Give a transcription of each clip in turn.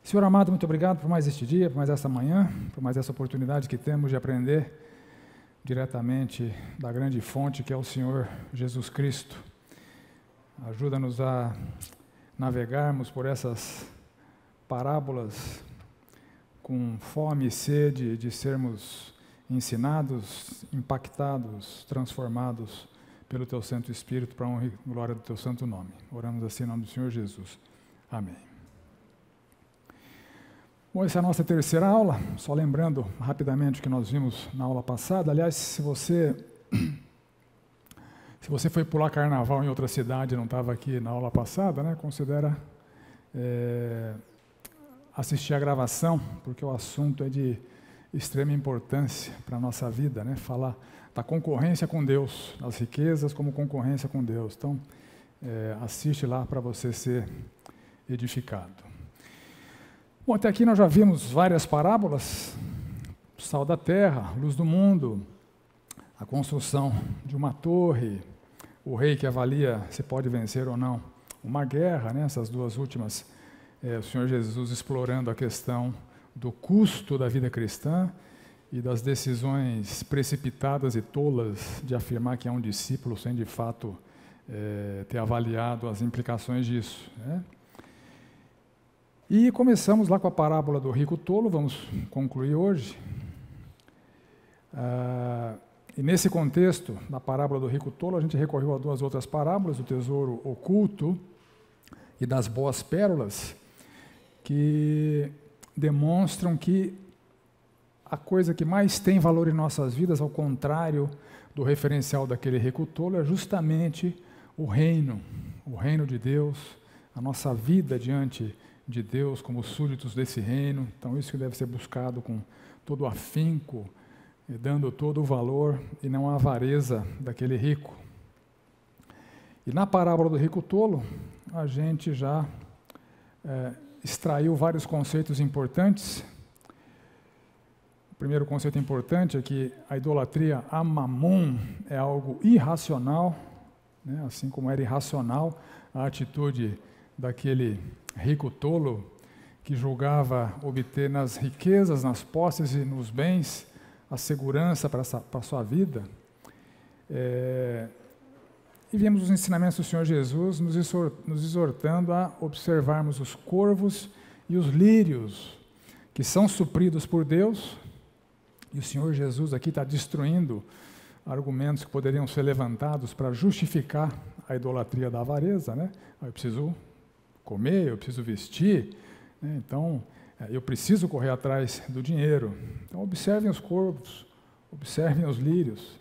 Senhor amado, muito obrigado por mais este dia, por mais essa manhã, por mais essa oportunidade que temos de aprender diretamente da grande fonte que é o Senhor Jesus Cristo. Ajuda-nos a navegarmos por essas parábolas com fome e sede de sermos ensinados, impactados, transformados pelo Teu Santo Espírito para a honra e glória do Teu Santo Nome. Oramos assim em nome do Senhor Jesus. Amém. Bom, essa é a nossa terceira aula, só lembrando rapidamente o que nós vimos na aula passada. Aliás, se você foi pular carnaval em outra cidade e não estava aqui na aula passada, né, considera assistir a gravação, porque o assunto é de extrema importância para a nossa vida, né, falar da concorrência com Deus, das riquezas como concorrência com Deus. Então, assiste lá para você ser edificado. Bom, até aqui nós já vimos várias parábolas: sal da terra, luz do mundo, a construção de uma torre, o rei que avalia se pode vencer ou não uma guerra, né? Essas duas últimas, o Senhor Jesus explorando a questão do custo da vida cristã e das decisões precipitadas e tolas de afirmar que é um discípulo sem de fato ter avaliado as implicações disso, né? E começamos lá com a parábola do rico tolo, vamos concluir hoje. E nesse contexto, na parábola do rico tolo, a gente recorreu a duas outras parábolas, do tesouro oculto e das boas pérolas, que demonstram que a coisa que mais tem valor em nossas vidas, ao contrário do referencial daquele rico tolo, é justamente o reino de Deus, a nossa vida diante de Deus como súditos desse reino. Então isso que deve ser buscado com todo o afinco, dando todo o valor e não a avareza daquele rico. E na parábola do rico tolo, a gente já extraiu vários conceitos importantes. O primeiro conceito importante é que a idolatria a Mamon é algo irracional, né? Assim como era irracional a atitude daquele rico tolo que julgava obter nas riquezas, nas posses e nos bens a segurança para a sua vida. E vimos os ensinamentos do Senhor Jesus nos exortando a observarmos os corvos e os lírios que são supridos por Deus. E o Senhor Jesus aqui está destruindo argumentos que poderiam ser levantados para justificar a idolatria da avareza, né? Eu preciso comer, eu preciso vestir, né? Então eu preciso correr atrás do dinheiro. Então observem os corvos, observem os lírios.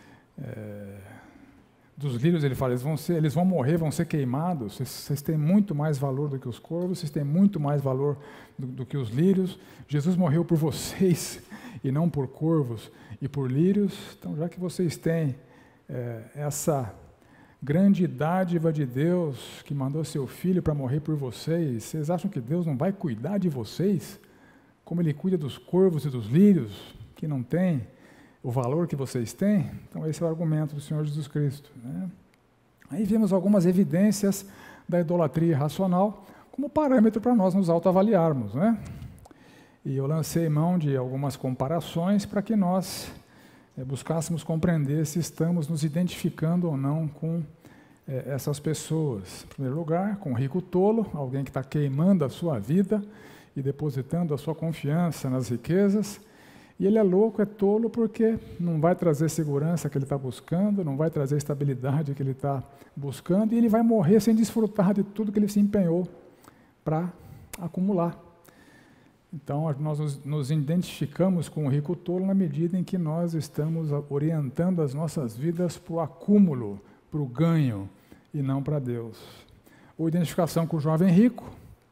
Dos lírios ele fala, eles vão morrer, vão ser queimados. Vocês têm muito mais valor do que os corvos, vocês têm muito mais valor do que os lírios. Jesus morreu por vocês e não por corvos e por lírios. Então, já que vocês têm essa grande dádiva de Deus, que mandou seu Filho para morrer por vocês, vocês acham que Deus não vai cuidar de vocês, como Ele cuida dos corvos e dos lírios, que não têm o valor que vocês têm? Então esse é o argumento do Senhor Jesus Cristo, né? Aí vimos algumas evidências da idolatria irracional como parâmetro para nós nos autoavaliarmos, né? E eu lancei mão de algumas comparações para que nós buscássemos compreender se estamos nos identificando ou não com essas pessoas. Em primeiro lugar, com o rico tolo, alguém que está queimando a sua vida e depositando a sua confiança nas riquezas. E ele é louco, é tolo, porque não vai trazer segurança que ele está buscando, não vai trazer estabilidade que ele está buscando, e ele vai morrer sem desfrutar de tudo que ele se empenhou para acumular. Então, nós nos identificamos com o rico tolo na medida em que nós estamos orientando as nossas vidas para o acúmulo, para o ganho, e não para Deus. Ou identificação com o jovem rico,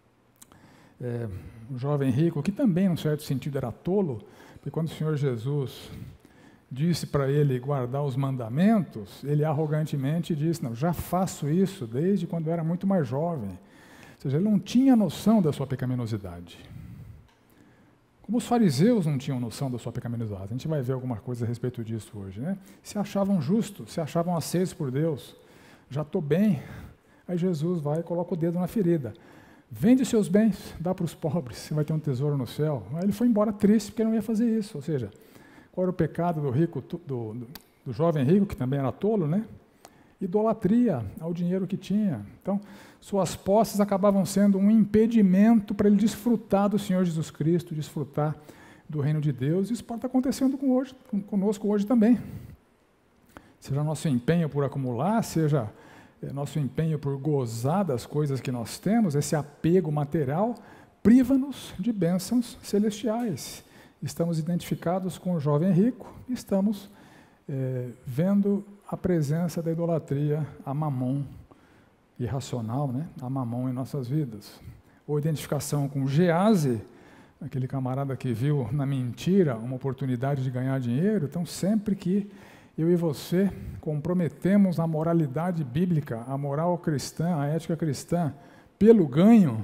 que também, num certo sentido, era tolo, porque quando o Senhor Jesus disse para ele guardar os mandamentos, ele arrogantemente disse, não, já faço isso desde quando eu era muito mais jovem. Ou seja, ele não tinha noção da sua pecaminosidade. Como os fariseus não tinham noção da sua pecaminosidade. A gente vai ver alguma coisa a respeito disso hoje, né? Se achavam justos, se achavam aceitos por Deus. Já estou bem. Aí Jesus vai e coloca o dedo na ferida. vende seus bens, dá para os pobres, você vai ter um tesouro no céu. Aí ele foi embora triste porque não ia fazer isso. Ou seja, qual era o pecado do rico, do jovem rico, que também era tolo, né? Idolatria ao dinheiro que tinha. Então, suas posses acabavam sendo um impedimento para ele desfrutar do Senhor Jesus Cristo, desfrutar do reino de Deus. Isso pode estar acontecendo conosco hoje também. Seja nosso empenho por acumular, seja nosso empenho por gozar das coisas que nós temos, esse apego material priva-nos de bênçãos celestiais. Estamos identificados com o jovem rico, estamos vendo a presença da idolatria a Mamon, irracional, né? A Mamon em nossas vidas. Ou identificação com Gease, aquele camarada que viu na mentira uma oportunidade de ganhar dinheiro. Então, sempre que eu e você comprometemos a moralidade bíblica, a moral cristã, a ética cristã, pelo ganho,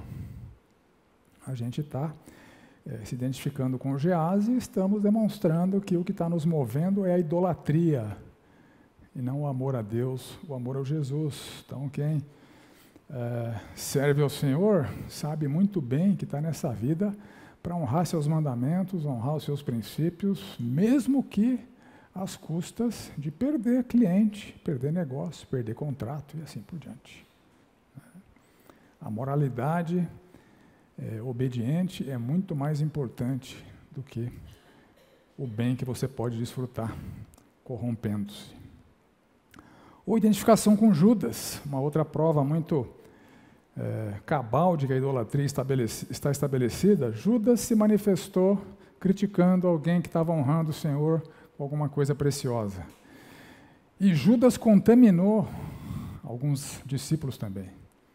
a gente está se identificando com o Gease e estamos demonstrando que o que está nos movendo é a idolatria, e não o amor a Deus, o amor ao Jesus. Então, quem serve ao Senhor sabe muito bem que está nessa vida para honrar seus mandamentos, honrar os seus princípios, mesmo que às custas de perder cliente, perder negócio, perder contrato e assim por diante. A moralidade obediente é muito mais importante do que o bem que você pode desfrutar corrompendo-se. Ou identificação com Judas, uma outra prova muito cabal de que a idolatria está estabelecida. Judas se manifestou criticando alguém que estava honrando o Senhor com alguma coisa preciosa. E Judas contaminou alguns discípulos também.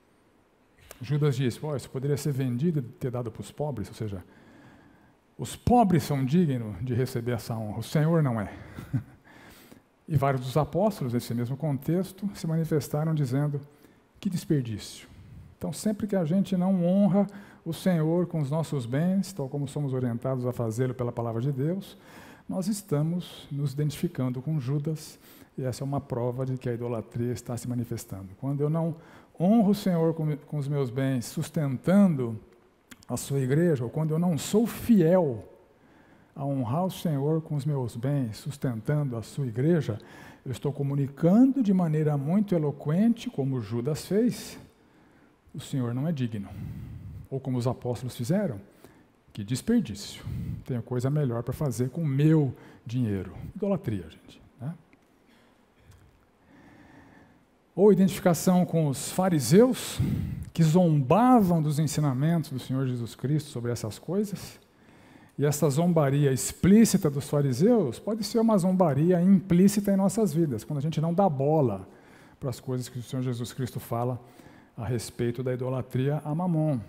Judas disse, isso poderia ser vendido e ter dado para os pobres, ou seja, os pobres são dignos de receber essa honra, o Senhor não é. E vários dos apóstolos, nesse mesmo contexto, se manifestaram dizendo, que desperdício. Então, sempre que a gente não honra o Senhor com os nossos bens, tal como somos orientados a fazê-lo pela palavra de Deus, nós estamos nos identificando com Judas, e essa é uma prova de que a idolatria está se manifestando. Quando eu não honro o Senhor com os meus bens, sustentando a sua igreja, ou quando eu não sou fiel a honrar o Senhor com os meus bens, sustentando a sua igreja, eu estou comunicando de maneira muito eloquente, como Judas fez, o Senhor não é digno. Ou como os apóstolos fizeram, que desperdício. Tenho coisa melhor para fazer com o meu dinheiro. Idolatria, gente. Né? Ou identificação com os fariseus, que zombavam dos ensinamentos do Senhor Jesus Cristo sobre essas coisas. E essa zombaria explícita dos fariseus pode ser uma zombaria implícita em nossas vidas, quando a gente não dá bola para as coisas que o Senhor Jesus Cristo fala a respeito da idolatria a Mamon.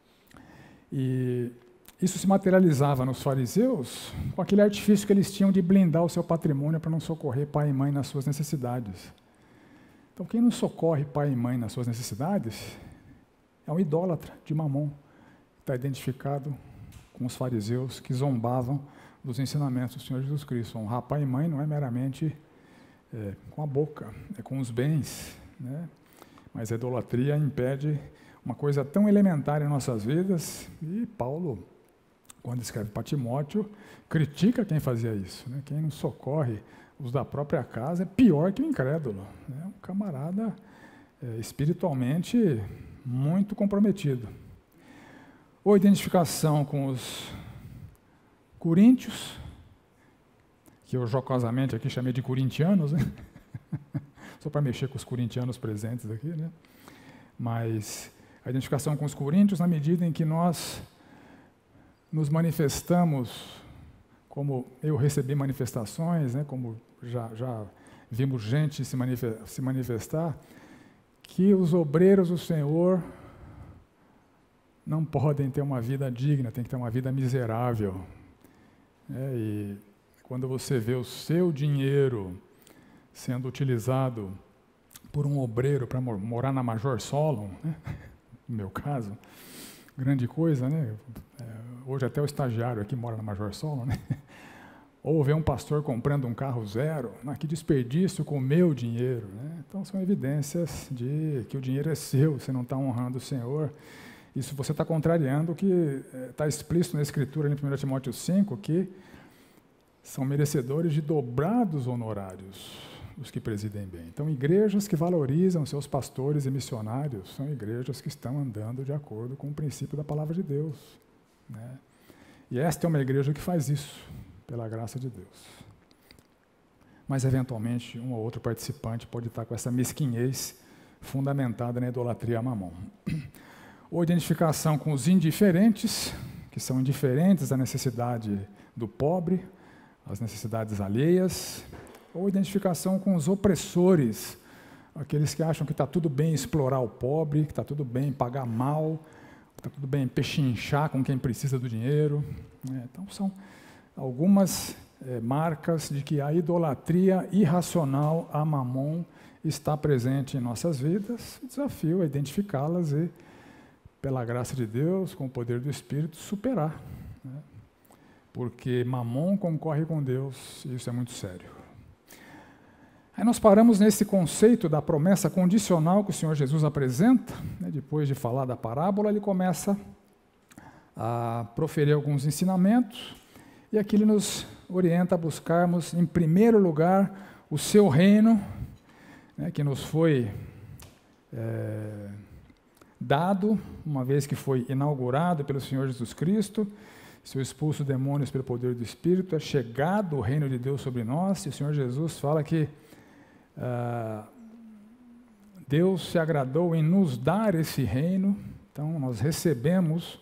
E isso se materializava nos fariseus com aquele artifício que eles tinham de blindar o seu patrimônio para não socorrer pai e mãe nas suas necessidades. Então, quem não socorre pai e mãe nas suas necessidades é um idólatra de Mamon, está identificado com os fariseus que zombavam dos ensinamentos do Senhor Jesus Cristo. Honrar pai e mãe não é meramente com a boca, é com os bens, né? Mas a idolatria impede uma coisa tão elementar em nossas vidas, e Paulo, quando escreve para Timóteo, critica quem fazia isso, né? Quem não socorre os da própria casa é pior que o incrédulo, né? Um camarada espiritualmente muito comprometido. Ou identificação com os coríntios, que eu jocosamente aqui chamei de corintianos, né? Só para mexer com os corintianos presentes aqui, né? Mas a identificação com os coríntios, na medida em que nós nos manifestamos, como eu recebi manifestações, né? Como já vimos gente se manifestar, que os obreiros do Senhor não podem ter uma vida digna, tem que ter uma vida miserável. E quando você vê o seu dinheiro sendo utilizado por um obreiro para morar na Major Solon, né? No meu caso, grande coisa, né? Hoje até o estagiário aqui mora na Major Solon, né? Ou ver um pastor comprando um carro zero, que desperdício com o meu dinheiro, né? Então são evidências de que o dinheiro é seu, você não está honrando o Senhor. Isso você está contrariando o que está explícito na Escritura, em 1 Timóteo 5, que são merecedores de dobrados honorários os que presidem bem. Então, igrejas que valorizam seus pastores e missionários são igrejas que estão andando de acordo com o princípio da palavra de Deus, né? E esta é uma igreja que faz isso, pela graça de Deus. Mas, eventualmente, um ou outro participante pode estar com essa mesquinhez fundamentada na idolatria a Mamon. Ou identificação com os indiferentes, que são indiferentes à necessidade do pobre, às necessidades alheias, ou identificação com os opressores, aqueles que acham que está tudo bem explorar o pobre, que está tudo bem pagar mal, que está tudo bem pechinchar com quem precisa do dinheiro. Então, são algumas marcas de que a idolatria irracional a Mamon está presente em nossas vidas. O desafio é identificá-las e, pela graça de Deus, com o poder do Espírito, superar, né? Porque Mamon concorre com Deus, e isso é muito sério. Aí nós paramos nesse conceito da promessa condicional que o Senhor Jesus apresenta, né? Depois de falar da parábola, ele começa a proferir alguns ensinamentos, e aqui ele nos orienta a buscarmos, em primeiro lugar, o seu reino, né, que nos foi dado, uma vez que foi inaugurado pelo Senhor Jesus Cristo. Se eu expulso demônios pelo poder do Espírito, é chegado o reino de Deus sobre nós, e o Senhor Jesus fala que Deus se agradou em nos dar esse reino. Então, nós recebemos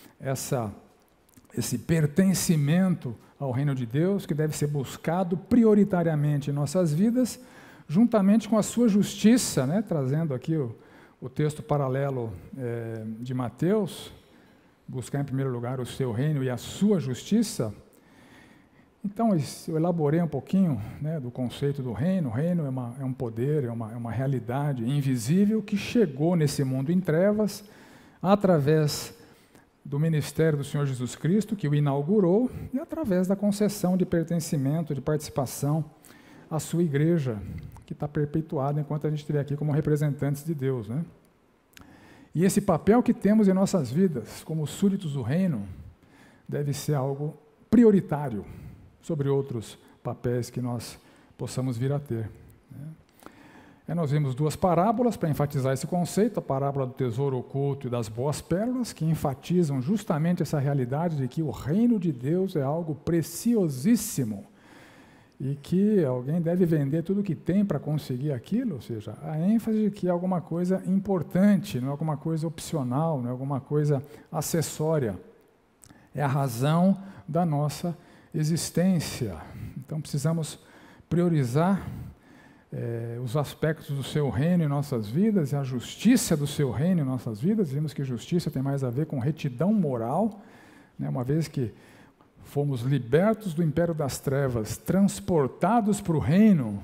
esse pertencimento ao reino de Deus, que deve ser buscado prioritariamente em nossas vidas, juntamente com a sua justiça, né? Trazendo aqui o texto paralelo de Mateus, buscar em primeiro lugar o seu reino e a sua justiça. Então, eu elaborei um pouquinho, né, do conceito do reino. O reino é um poder, é uma realidade invisível que chegou nesse mundo em trevas através do ministério do Senhor Jesus Cristo, que o inaugurou, e através da concessão de pertencimento, de participação à sua igreja, que está perpetuada enquanto a gente estiver aqui como representantes de Deus, né? E esse papel que temos em nossas vidas, como súditos do reino, deve ser algo prioritário sobre outros papéis que nós possamos vir a ter, né? Nós vimos duas parábolas para enfatizar esse conceito, a parábola do tesouro oculto e das boas pérolas, que enfatizam justamente essa realidade de que o reino de Deus é algo preciosíssimo e que alguém deve vender tudo o que tem para conseguir aquilo, ou seja, a ênfase de que é alguma coisa importante, não é alguma coisa opcional, não é alguma coisa acessória, é a razão da nossa existência. Então precisamos priorizar os aspectos do seu reino em nossas vidas e a justiça do seu reino em nossas vidas. Vimos que justiça tem mais a ver com retidão moral, né? Uma vez que fomos libertos do império das trevas, transportados para o reino,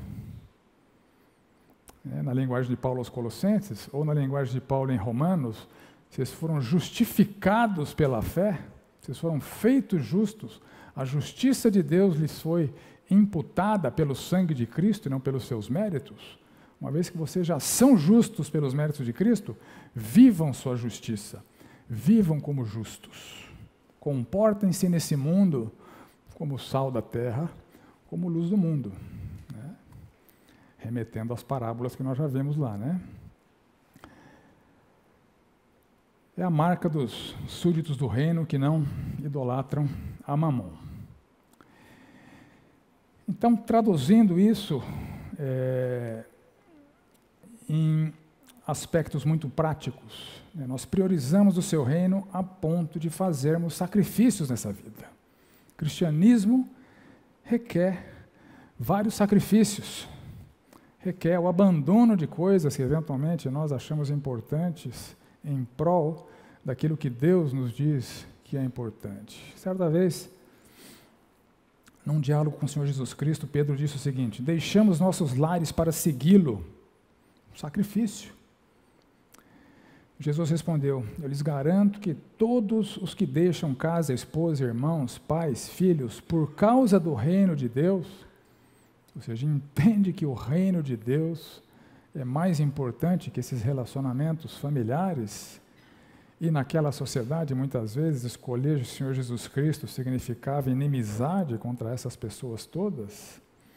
na linguagem de Paulo aos Colossenses, ou na linguagem de Paulo em Romanos, vocês foram justificados pela fé, vocês foram feitos justos, a justiça de Deus lhes foi imputada pelo sangue de Cristo e não pelos seus méritos. Uma vez que vocês já são justos pelos méritos de Cristo, vivam sua justiça, vivam como justos. Comportem-se nesse mundo como sal da terra, como luz do mundo, né? Remetendo às parábolas que nós já vimos lá, né? É a marca dos súditos do reino que não idolatram a Mamon. Então, traduzindo isso em aspectos muito práticos, né, nós priorizamos o seu reino a ponto de fazermos sacrifícios nessa vida. O cristianismo requer vários sacrifícios, requer o abandono de coisas que eventualmente nós achamos importantes em prol daquilo que Deus nos diz que é importante. Certa vez, num diálogo com o Senhor Jesus Cristo, Pedro disse o seguinte: deixamos nossos lares para segui-lo, sacrifício. Jesus respondeu: eu lhes garanto que todos os que deixam casa, esposa, irmãos, pais, filhos, por causa do reino de Deus, ou seja, entende que o reino de Deus é mais importante que esses relacionamentos familiares, E naquela sociedade, muitas vezes, escolher o Senhor Jesus Cristo significava inimizade contra essas pessoas todas.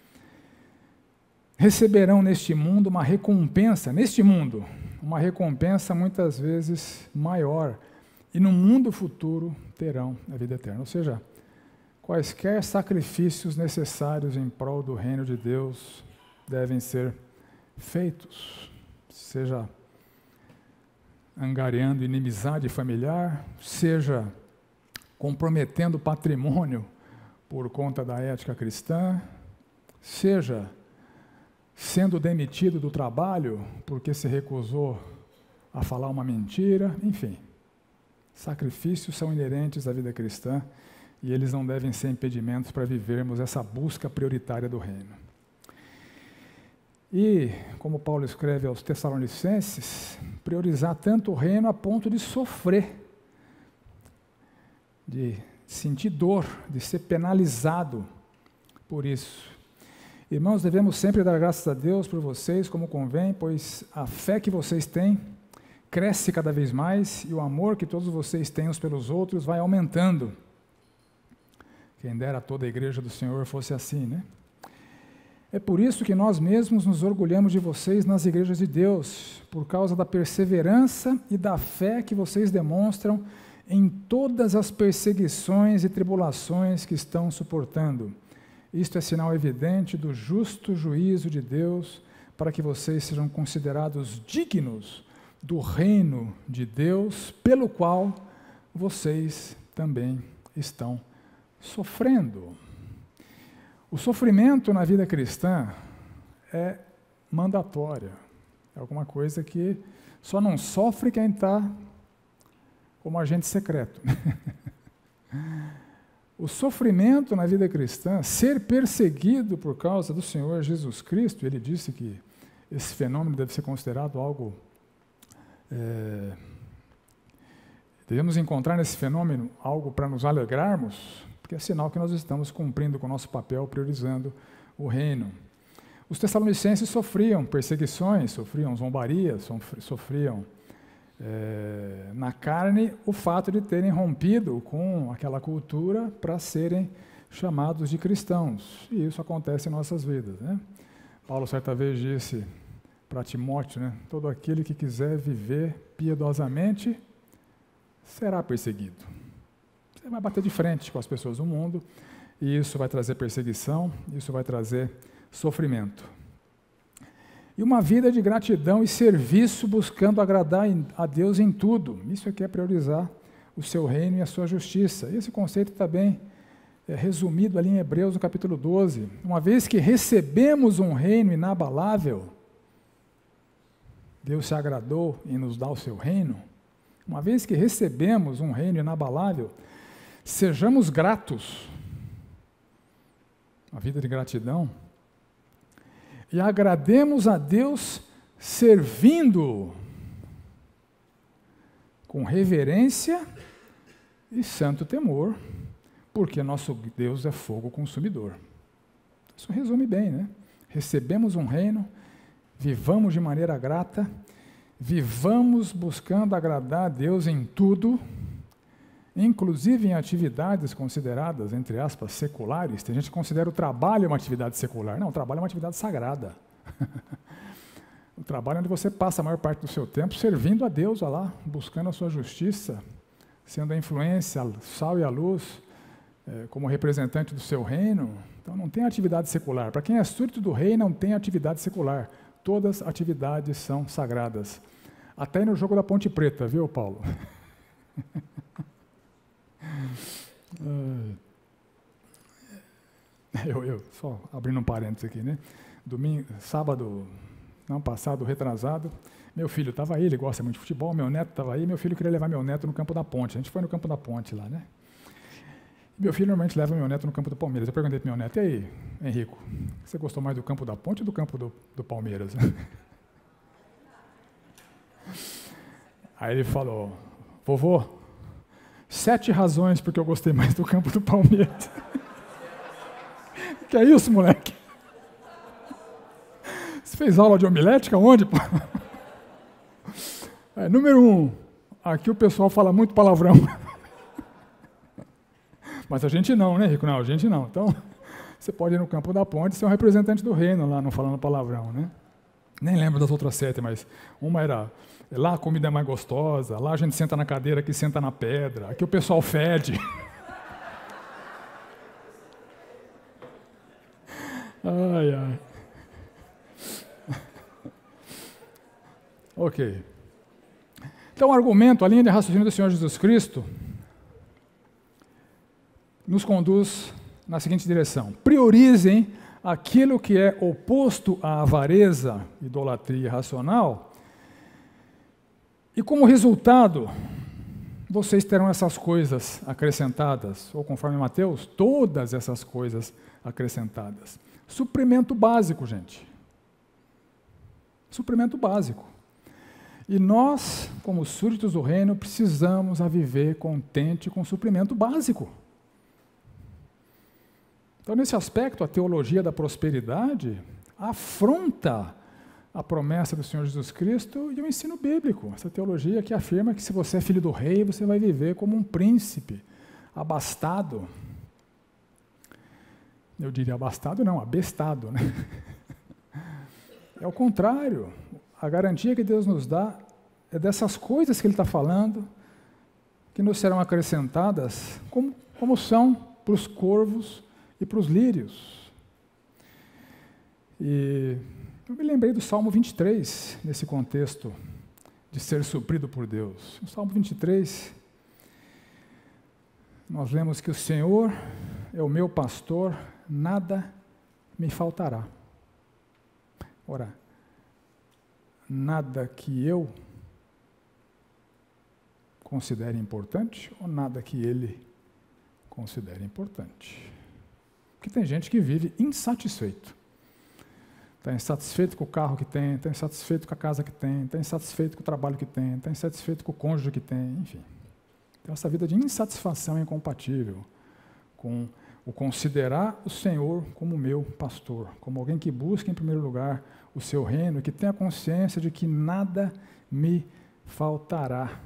Receberão neste mundo uma recompensa, uma recompensa muitas vezes maior. E no mundo futuro terão a vida eterna. Ou seja, quaisquer sacrifícios necessários em prol do reino de Deus devem ser feitos. Seja angariando inimizade familiar, seja comprometendo patrimônio por conta da ética cristã, seja sendo demitido do trabalho porque se recusou a falar uma mentira, enfim. Sacrifícios são inerentes à vida cristã e eles não devem ser impedimentos para vivermos essa busca prioritária do reino. E, como Paulo escreve aos Tessalonicenses, priorizar tanto o reino a ponto de sofrer, de sentir dor, de ser penalizado por isso. Irmãos, devemos sempre dar graças a Deus por vocês, como convém, pois a fé que vocês têm cresce cada vez mais e o amor que todos vocês têm uns pelos outros vai aumentando. Quem dera toda a igreja do Senhor fosse assim, né? É por isso que nós mesmos nos orgulhamos de vocês nas igrejas de Deus, por causa da perseverança e da fé que vocês demonstram em todas as perseguições e tribulações que estão suportando. Isto é sinal evidente do justo juízo de Deus, para que vocês sejam considerados dignos do reino de Deus, pelo qual vocês também estão sofrendo. O sofrimento na vida cristã é mandatório, é alguma coisa que só não sofre quem está como agente secreto. O sofrimento na vida cristã, ser perseguido por causa do Senhor Jesus Cristo, ele disse que esse fenômeno deve ser considerado algo... devemos encontrar nesse fenômeno algo para nos alegrarmos, porque é sinal que nós estamos cumprindo com o nosso papel, priorizando o reino. Os Tessalonicenses sofriam perseguições, sofriam zombarias, sofriam na carne o fato de terem rompido com aquela cultura para serem chamados de cristãos. E isso acontece em nossas vidas, né? Paulo certa vez disse para Timóteo, né, todo aquele que quiser viver piedosamente será perseguido. Você vai bater de frente com as pessoas do mundo, e isso vai trazer perseguição, isso vai trazer sofrimento. E uma vida de gratidão e serviço buscando agradar a Deus em tudo. Isso aqui é priorizar o seu reino e a sua justiça. Esse conceito está bem resumido ali em Hebreus, no capítulo 12. Uma vez que recebemos um reino inabalável, Deus se agradou em nos dar o seu reino. Uma vez que recebemos um reino inabalável, sejamos gratos, uma vida de gratidão, e agrademos a Deus servindo com reverência e santo temor, porque nosso Deus é fogo consumidor. Isso resume bem, né? Recebemos um reino, vivamos de maneira grata, vivamos buscando agradar a Deus em tudo, inclusive em atividades consideradas, entre aspas, seculares. Tem gente que considera o trabalho uma atividade secular. Não, o trabalho é uma atividade sagrada. O trabalho é onde você passa a maior parte do seu tempo servindo a Deus, lá, buscando a sua justiça, sendo a influência, o sal e a luz, como representante do seu reino. Então não tem atividade secular. Para quem é súdito do rei, não tem atividade secular. Todas as atividades são sagradas. Até no jogo da Ponte Preta, viu, Paulo? Eu só abrindo um parênteses aqui, né? Sábado, não passado, retrasado, meu filho estava aí, ele gosta muito de futebol, meu neto estava aí, meu filho queria levar meu neto no Campo da Ponte. A gente foi no Campo da Ponte lá, né? Meu filho normalmente leva meu neto no Campo do Palmeiras. Eu perguntei para meu neto, e aí, Henrico, você gostou mais do Campo da Ponte ou do Campo do Palmeiras? Aí ele falou, vovô, 7 razões porque eu gostei mais do Campo do Palmeiras. Que é isso, moleque? Você fez aula de homilética onde? Número 1, Aqui o pessoal fala muito palavrão. Mas a gente não, né, Rico? Não, a gente não. Então, você pode ir no Campo da Ponte e ser um representante do reino lá, não falando palavrão, né? Nem lembro das outras 7, mas uma era, lá a comida é mais gostosa, lá a gente senta na cadeira, aqui senta na pedra, aqui o pessoal fede. Ai, ai. Ok. Então, o argumento, a linha de raciocínio do Senhor Jesus Cristo, nos conduz na seguinte direção: priorizem aquilo que é oposto à avareza, idolatria irracional, e como resultado, vocês terão essas coisas acrescentadas, ou conforme Mateus, todas essas coisas acrescentadas. Suprimento básico, gente. Suprimento básico. E nós, como súditos do reino, precisamos a viver contente com o suprimento básico. Então, nesse aspecto, a teologia da prosperidade afronta a promessa do Senhor Jesus Cristo e o ensino bíblico. Essa teologia que afirma que se você é filho do rei, você vai viver como um príncipe, abastado. Eu diria abastado, não, abestado, né? É o contrário. A garantia que Deus nos dá é dessas coisas que Ele está falando, que nos serão acrescentadas, como são para os corvos e para os lírios. E eu me lembrei do Salmo 23, nesse contexto de ser suprido por Deus. No Salmo 23, nós lemos que o Senhor é o meu pastor, nada me faltará. Ora, nada que eu considere importante ou nada que ele considere importante? Porque tem gente que vive insatisfeito. Está insatisfeito com o carro que tem, está insatisfeito com a casa que tem, está insatisfeito com o trabalho que tem, está insatisfeito com o cônjuge que tem, enfim. Então, essa vida de insatisfação é incompatível com o considerar o Senhor como meu pastor, como alguém que busca em primeiro lugar o seu reino e que tenha consciência de que nada me faltará.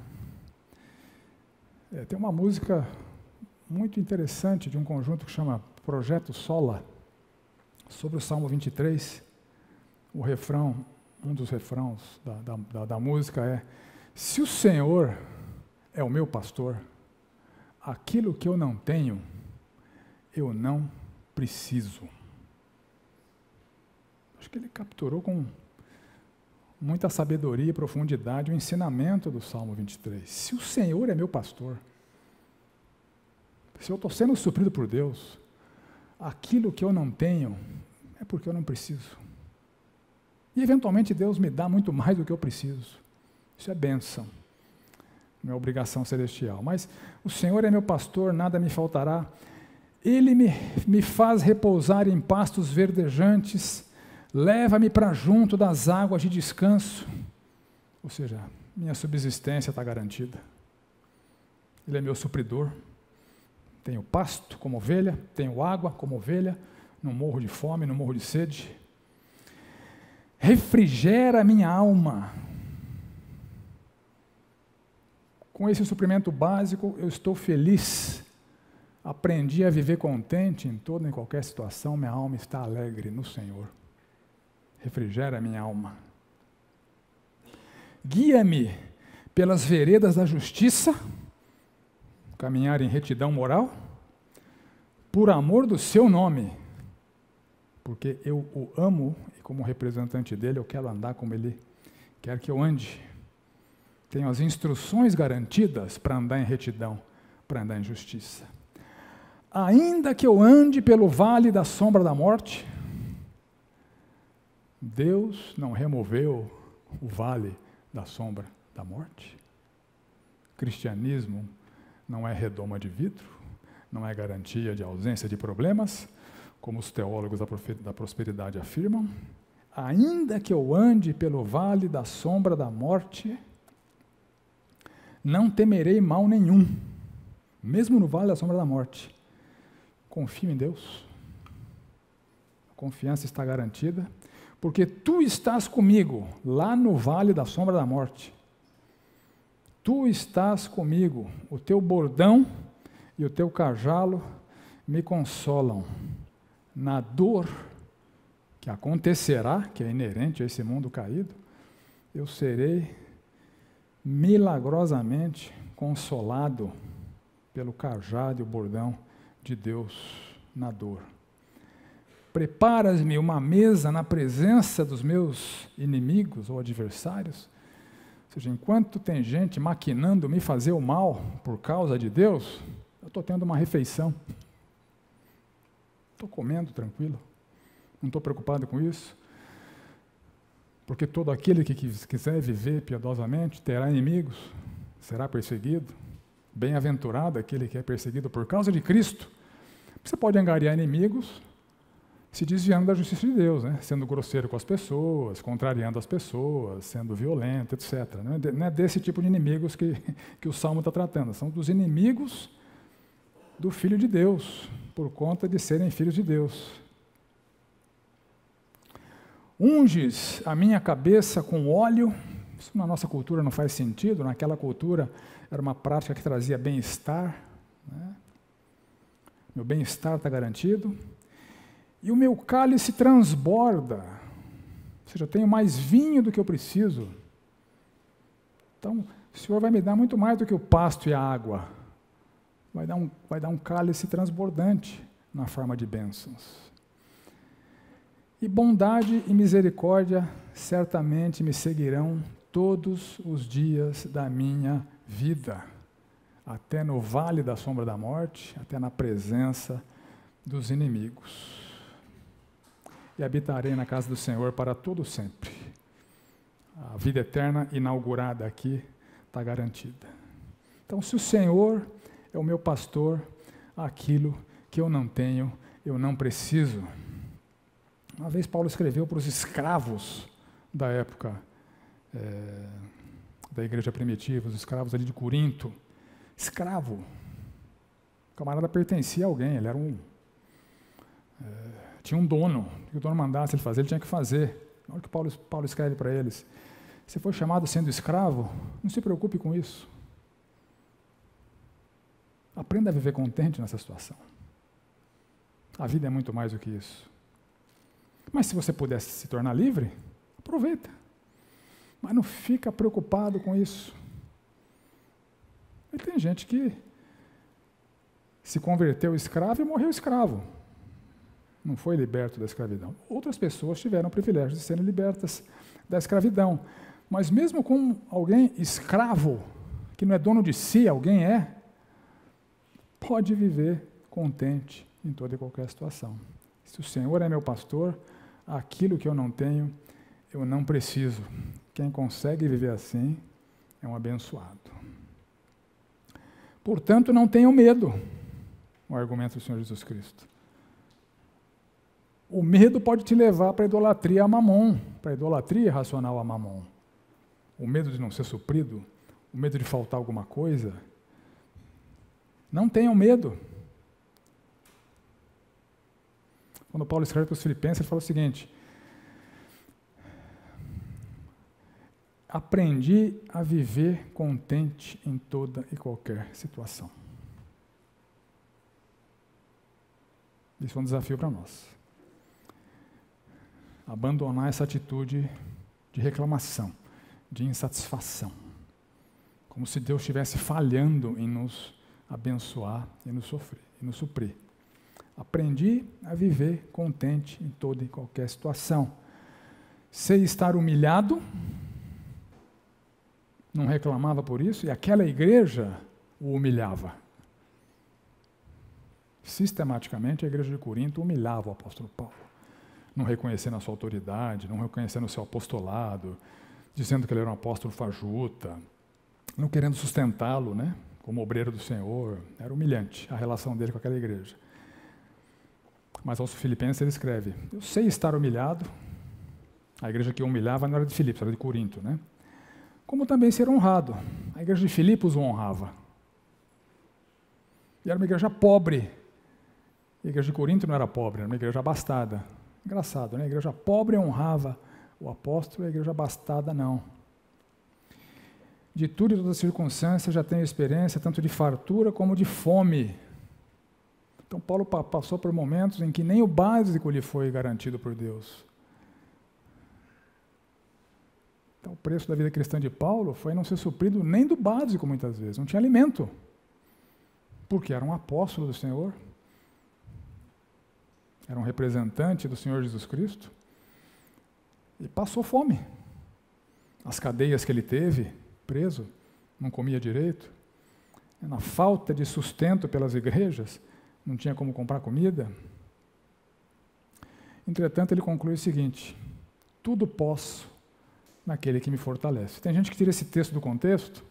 Tem uma música muito interessante de um conjunto que chama Projeto Sola, sobre o Salmo 23, o refrão, um dos refrãos da música é: se o Senhor é o meu pastor, aquilo que eu não tenho, eu não preciso. Acho que ele capturou com muita sabedoria e profundidade o ensinamento do Salmo 23. Se o Senhor é meu pastor, se eu estou sendo suprido por Deus, aquilo que eu não tenho é porque eu não preciso. E eventualmente Deus me dá muito mais do que eu preciso. Isso é bênção, não é obrigação celestial. Mas o Senhor é meu pastor, nada me faltará. Ele me faz repousar em pastos verdejantes, leva-me para junto das águas de descanso. Ou seja, minha subsistência está garantida. Ele é meu supridor. Tenho pasto como ovelha, tenho água como ovelha, não morro de fome, não morro de sede. Refrigera a minha alma. Com esse suprimento básico, eu estou feliz. Aprendi a viver contente em toda e qualquer situação, minha alma está alegre no Senhor. Refrigera a minha alma. Guia-me pelas veredas da justiça, caminhar em retidão moral, por amor do seu nome, porque eu o amo e como representante dele eu quero andar como ele quer que eu ande. Tenho as instruções garantidas para andar em retidão, para andar em justiça. Ainda que eu ande pelo vale da sombra da morte, Deus não removeu o vale da sombra da morte. Cristianismo não é redoma de vidro, não é garantia de ausência de problemas, como os teólogos da prosperidade afirmam. Ainda que eu ande pelo vale da sombra da morte, não temerei mal nenhum, mesmo no vale da sombra da morte. Confio em Deus. A confiança está garantida, porque tu estás comigo lá no vale da sombra da morte. tu estás comigo, o teu bordão e o teu cajado me consolam. Na dor que acontecerá, que é inerente a esse mundo caído, eu serei milagrosamente consolado pelo cajado e o bordão de Deus na dor. Preparas-me uma mesa na presença dos meus inimigos ou adversários. Ou seja, enquanto tem gente maquinando me fazer o mal por causa de Deus, eu estou tendo uma refeição. Estou comendo tranquilo. Não estou preocupado com isso. Porque todo aquele que quiser viver piedosamente terá inimigos, será perseguido. Bem-aventurado aquele que é perseguido por causa de Cristo. Você pode angariar inimigos se desviando da justiça de Deus, né? Sendo grosseiro com as pessoas, contrariando as pessoas, sendo violento, etc. Não é desse tipo de inimigos que o Salmo está tratando, são dos inimigos do Filho de Deus, por conta de serem filhos de Deus. Unges a minha cabeça com óleo. Isso na nossa cultura não faz sentido, naquela cultura era uma prática que trazia bem-estar, né? Meu bem-estar está garantido. E o meu cálice transborda, ou seja, eu tenho mais vinho do que eu preciso. Então, o Senhor vai me dar muito mais do que o pasto e a água. Vai dar um cálice transbordante na forma de bênçãos. E bondade e misericórdia certamente me seguirão todos os dias da minha vida, até no vale da sombra da morte, até na presença dos inimigos. E habitarei na casa do Senhor para todo sempre. A vida eterna inaugurada aqui está garantida. Então, se o Senhor é o meu pastor, aquilo que eu não tenho, eu não preciso. Uma vez Paulo escreveu para os escravos da época da igreja primitiva, os escravos ali de Corinto. Escravo. O camarada pertencia a alguém, ele era tinha um dono. O que o dono mandasse ele fazer, ele tinha que fazer. Na hora que Paulo escreve para eles, você foi chamado sendo escravo, não se preocupe com isso. Aprenda a viver contente nessa situação. A vida é muito mais do que isso. Mas se você pudesse se tornar livre, aproveita. Mas não fica preocupado com isso. E tem gente que se converteu escravo e morreu escravo. Não foi liberto da escravidão. Outras pessoas tiveram o privilégio de serem libertas da escravidão. Mas mesmo com alguém escravo, que não é dono de si, alguém pode viver contente em toda e qualquer situação. Se o Senhor é meu pastor, aquilo que eu não tenho, eu não preciso. Quem consegue viver assim é um abençoado. Portanto, não tenham medo, o argumento do Senhor Jesus Cristo. O medo pode te levar para a idolatria a Mamon, para a idolatria irracional a Mamon. O medo de não ser suprido, o medo de faltar alguma coisa. Não tenham medo. Quando Paulo escreve para os Filipenses, ele fala o seguinte: aprendi a viver contente em toda e qualquer situação. Isso é um desafio para nós. Abandonar essa atitude de reclamação, de insatisfação. Como se Deus estivesse falhando em nos abençoar e nos suprir. Aprendi a viver contente em toda e qualquer situação. Sei estar humilhado, não reclamava por isso, e aquela igreja o humilhava. Sistematicamente, a igreja de Corinto humilhava o apóstolo Paulo, não reconhecendo a sua autoridade, não reconhecendo o seu apostolado, dizendo que ele era um apóstolo fajuta, não querendo sustentá-lo, né, como obreiro do Senhor. Era humilhante a relação dele com aquela igreja. Mas aos Filipenses ele escreve: eu sei estar humilhado. A igreja que o humilhava não era de Filipos, era de Corinto, né? Como também ser honrado. A igreja de Filipos o honrava. E era uma igreja pobre. A igreja de Corinto não era pobre, era uma igreja abastada. Engraçado, né? A igreja pobre honrava o apóstolo, a igreja abastada não. de tudo e toda circunstância já tenho experiência tanto de fartura como de fome. Então Paulo passou por momentos em que nem o básico lhe foi garantido por Deus. Então o preço da vida cristã de Paulo foi não ser suprido nem do básico muitas vezes, não tinha alimento, porque era um apóstolo do Senhor, era um representante do Senhor Jesus Cristo, e passou fome. As cadeias que ele teve, preso, não comia direito, na falta de sustento pelas igrejas, não tinha como comprar comida. Entretanto, ele conclui o seguinte: tudo posso naquele que me fortalece. Tem gente que tira esse texto do contexto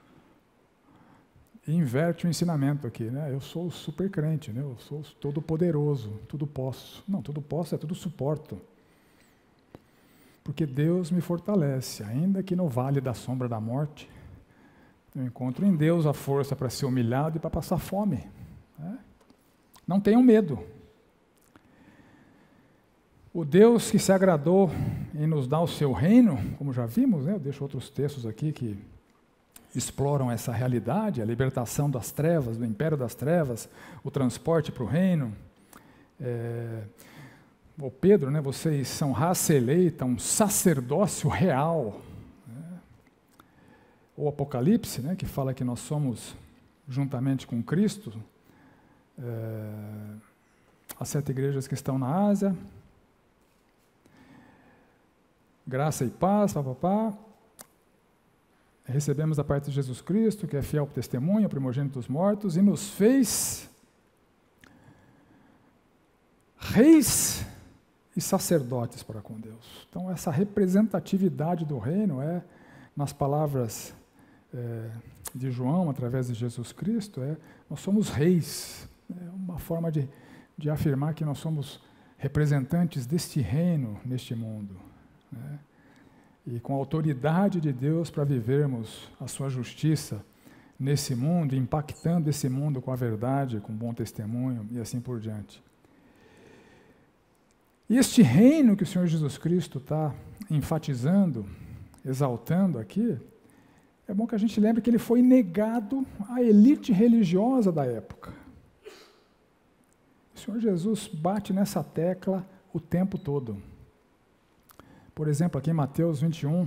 e inverte o ensinamento aqui, né? Eu sou super crente, né? Eu sou todo poderoso, tudo posso. Não, tudo posso é tudo suporto. Porque Deus me fortalece, ainda que no vale da sombra da morte, eu encontro em Deus a força para ser humilhado e para passar fome. Né? Não tenham medo. O Deus que se agradou em nos dar o seu reino, como já vimos, né? Eu deixo outros textos aqui que exploram essa realidade, a libertação das trevas, do império das trevas, o transporte para o reino. O Pedro, né? Vocês são raça eleita, um sacerdócio real. Né? O Apocalipse, né? Que fala que nós somos, juntamente com Cristo, as 7 igrejas que estão na Ásia. Graça e paz, papapá. Recebemos da parte de Jesus Cristo, que é fiel para testemunho, primogênito dos mortos, e nos fez reis e sacerdotes para com Deus. Então, essa representatividade do reino é, nas palavras de João, através de Jesus Cristo, nós somos reis. É uma forma de afirmar que nós somos representantes deste reino neste mundo. Né? E com a autoridade de Deus para vivermos a sua justiça nesse mundo, impactando esse mundo com a verdade, com bom testemunho e assim por diante. E este reino que o Senhor Jesus Cristo está enfatizando, exaltando aqui, é bom que a gente lembre que ele foi negado à elite religiosa da época. O Senhor Jesus bate nessa tecla o tempo todo. Por exemplo, aqui em Mateus 21,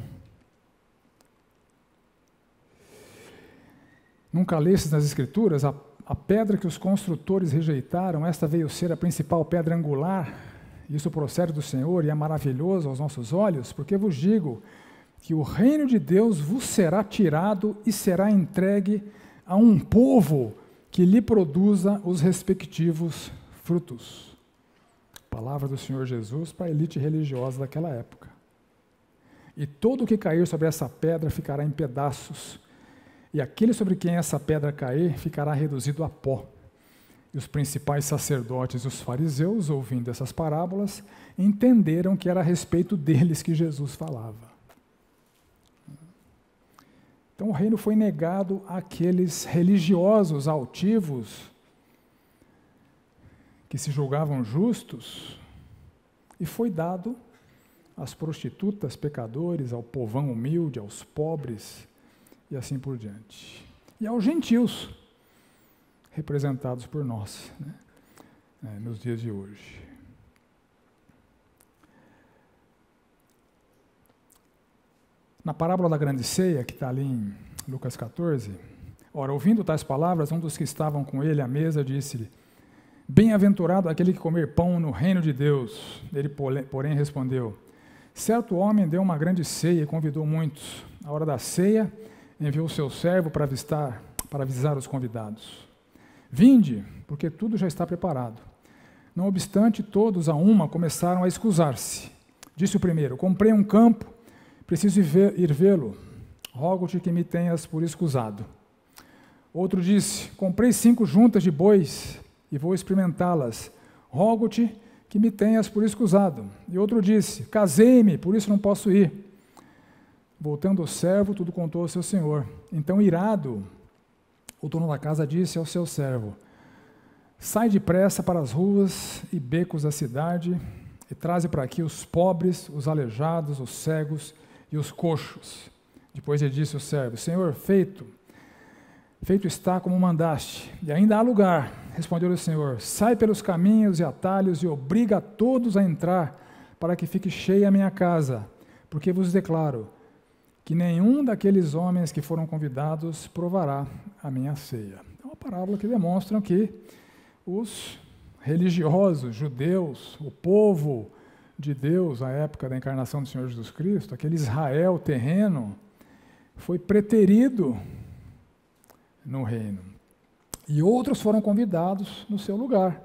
nunca lestes nas Escrituras, a pedra que os construtores rejeitaram, esta veio ser a principal pedra angular. Isso procede do Senhor e é maravilhoso aos nossos olhos, porque vos digo que o reino de Deus vos será tirado e será entregue a um povo que lhe produza os respectivos frutos. Palavra do Senhor Jesus para a elite religiosa daquela época. E todo o que cair sobre essa pedra ficará em pedaços, e aquele sobre quem essa pedra cair ficará reduzido a pó. E os principais sacerdotes e os fariseus, ouvindo essas parábolas, entenderam que era a respeito deles que Jesus falava. Então o reino foi negado àqueles religiosos altivos que se julgavam justos e foi dado às prostitutas, pecadores, ao povão humilde, aos pobres e assim por diante. E aos gentios, representados por nós, né, nos dias de hoje. Na parábola da grande ceia, que está ali em Lucas 14, ora, ouvindo tais palavras, um dos que estavam com ele à mesa disse-lhe: bem-aventurado aquele que comer pão no reino de Deus. Ele, porém, respondeu: certo homem deu uma grande ceia e convidou muitos. À hora da ceia, enviou o seu servo para avisar os convidados: vinde, porque tudo já está preparado. Não obstante, todos a uma começaram a escusar-se. Disse o primeiro: comprei um campo, preciso ir vê-lo. Rogo-te que me tenhas por escusado. Outro disse: comprei 5 juntas de bois e vou experimentá-las. Rogo-te que me tenhas por escusado. E outro disse: casei-me, por isso não posso ir. Voltando o servo, tudo contou ao seu senhor. Então, irado, o dono da casa disse ao seu servo: sai depressa para as ruas e becos da cidade e traze para aqui os pobres, os aleijados, os cegos e os coxos. Depois ele disse ao servo: Senhor, feito está como mandaste, e ainda há lugar. Respondeu-lhe o Senhor: sai pelos caminhos e atalhos e obriga a todos a entrar, para que fique cheia a minha casa, porque vos declaro que nenhum daqueles homens que foram convidados provará a minha ceia. É uma parábola que demonstra que os religiosos, judeus, o povo de Deus, à época da encarnação do Senhor Jesus Cristo, aquele Israel terreno, foi preterido no reino. E outros foram convidados no seu lugar.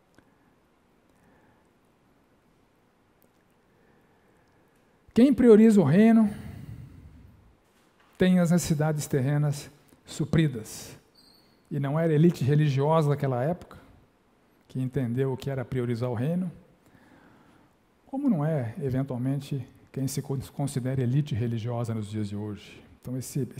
Quem prioriza o reino tem as necessidades terrenas supridas. E não era a elite religiosa daquela época que entendeu o que era priorizar o reino, como não é, eventualmente, quem se considera elite religiosa nos dias de hoje. Então,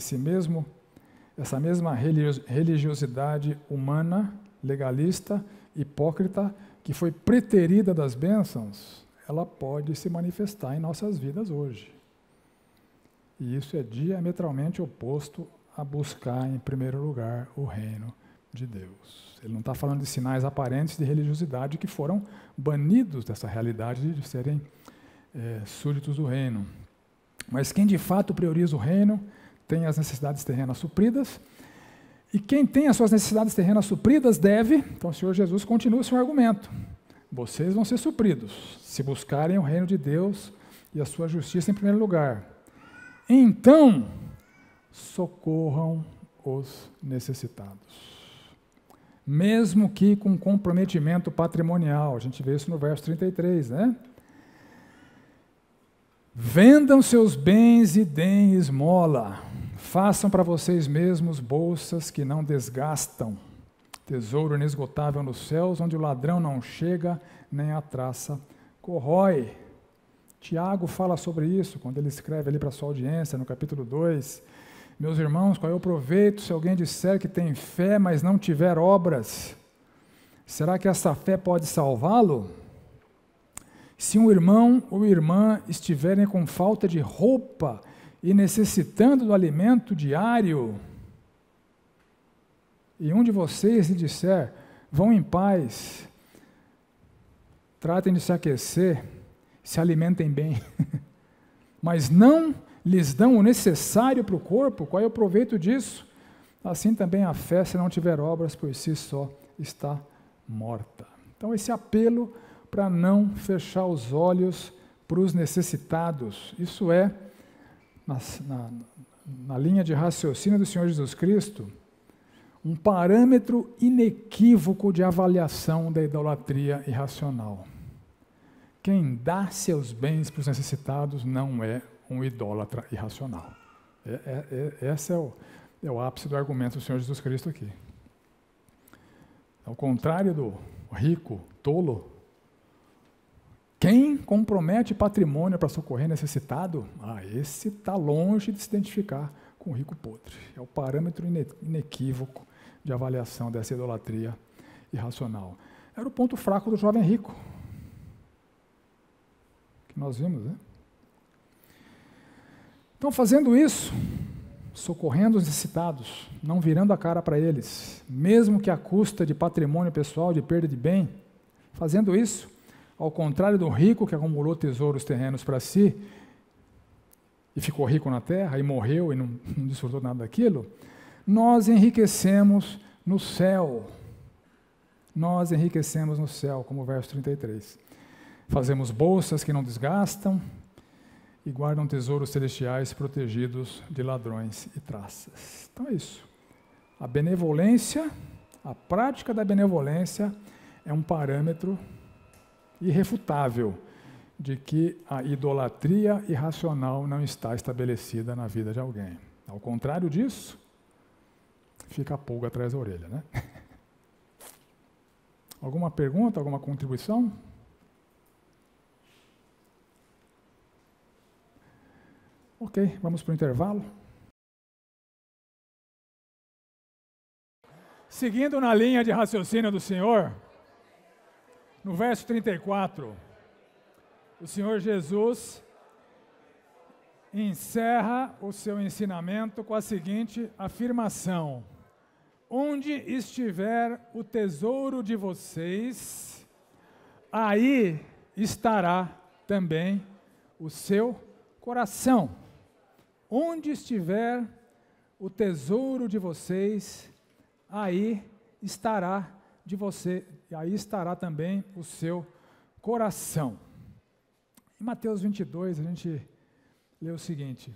essa mesma religiosidade humana, legalista, hipócrita, que foi preterida das bênçãos, ela pode se manifestar em nossas vidas hoje. E isso é diametralmente oposto a buscar, em primeiro lugar, o reino de Deus. Ele não está falando de sinais aparentes de religiosidade que foram banidos dessa realidade de serem súditos do reino. Mas quem de fato prioriza o reino tem as necessidades terrenas supridas, e quem tem as suas necessidades terrenas supridas deve, então o Senhor Jesus continua o seu argumento, vocês vão ser supridos, se buscarem o reino de Deus e a sua justiça em primeiro lugar. Então, socorram os necessitados. Mesmo que com comprometimento patrimonial, a gente vê isso no verso 33, né? Vendam seus bens e deem esmola. Façam para vocês mesmos bolsas que não desgastam, tesouro inesgotável nos céus, onde o ladrão não chega, nem a traça corrói. Tiago fala sobre isso, quando ele escreve ali para a sua audiência, no capítulo 2. Meus irmãos, qual é o proveito se alguém disser que tem fé, mas não tiver obras? Será que essa fé pode salvá-lo? Se um irmão ou irmã estiverem com falta de roupa e necessitando do alimento diário, e um de vocês lhe disser, vão em paz, tratem de se aquecer, se alimentem bem, mas não lhes dão o necessário para o corpo, qual é o proveito disso? Assim também a fé, se não tiver obras, por si só está morta. Então esse apelo para não fechar os olhos para os necessitados, isso é, na linha de raciocínio do Senhor Jesus Cristo, um parâmetro inequívoco de avaliação da idolatria irracional. Quem dá seus bens para os necessitados não é um idólatra irracional. Esse é o ápice do argumento do Senhor Jesus Cristo aqui. Ao contrário do rico tolo, quem compromete patrimônio para socorrer necessitado, esse está longe de se identificar com o rico podre. É o parâmetro inequívoco de avaliação dessa idolatria irracional. Era o ponto fraco do jovem rico, que nós vimos, né? Então, fazendo isso, socorrendo os necessitados, não virando a cara para eles, mesmo que à custa de patrimônio pessoal, de perda de bem, fazendo isso, ao contrário do rico que acumulou tesouros terrenos para si, e ficou rico na terra, e morreu e não desfrutou nada daquilo, nós enriquecemos no céu. Nós enriquecemos no céu, como o verso 33. Fazemos bolsas que não desgastam, e guardam tesouros celestiais protegidos de ladrões e traças. Então é isso. A benevolência, a prática da benevolência é um parâmetro irrefutável de que a idolatria irracional não está estabelecida na vida de alguém. Ao contrário disso, fica a pulga atrás da orelha, né? Alguma pergunta, alguma contribuição? Ok, vamos para o intervalo. Seguindo na linha de raciocínio do Senhor, no verso 34, o Senhor Jesus encerra o seu ensinamento com a seguinte afirmação: onde estiver o tesouro de vocês, aí estará também o seu coração. Onde estiver o tesouro de vocês, aí estará de você, e aí estará também o seu coração. Em Mateus 22, a gente lê o seguinte: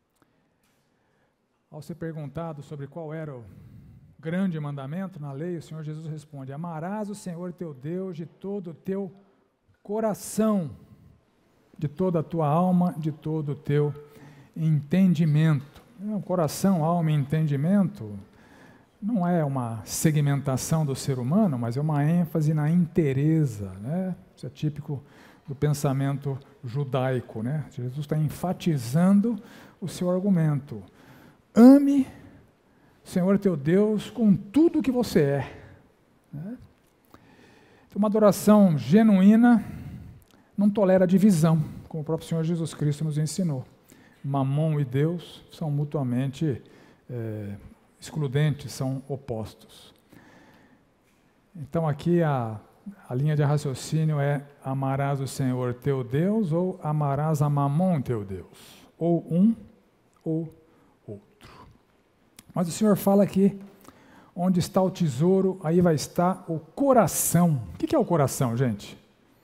ao ser perguntado sobre qual era o grande mandamento na lei, o Senhor Jesus responde: amarás o Senhor teu Deus de todo o teu coração, de toda a tua alma, de todo o teu entendimento. Coração, alma e entendimento não é uma segmentação do ser humano, mas é uma ênfase na inteireza, né? Isso é típico do pensamento judaico, né? Jesus está enfatizando o seu argumento. Ame o Senhor teu Deus com tudo que você é, né? Então, uma adoração genuína não tolera divisão, como o próprio Senhor Jesus Cristo nos ensinou. Mamon e Deus são mutuamente excludentes, são opostos. Então aqui a linha de raciocínio é: amarás o Senhor teu Deus ou amarás a Mamon teu Deus, ou um ou outro. Mas o Senhor fala aqui: onde está o tesouro, aí vai estar o coração. O que é o coração, gente?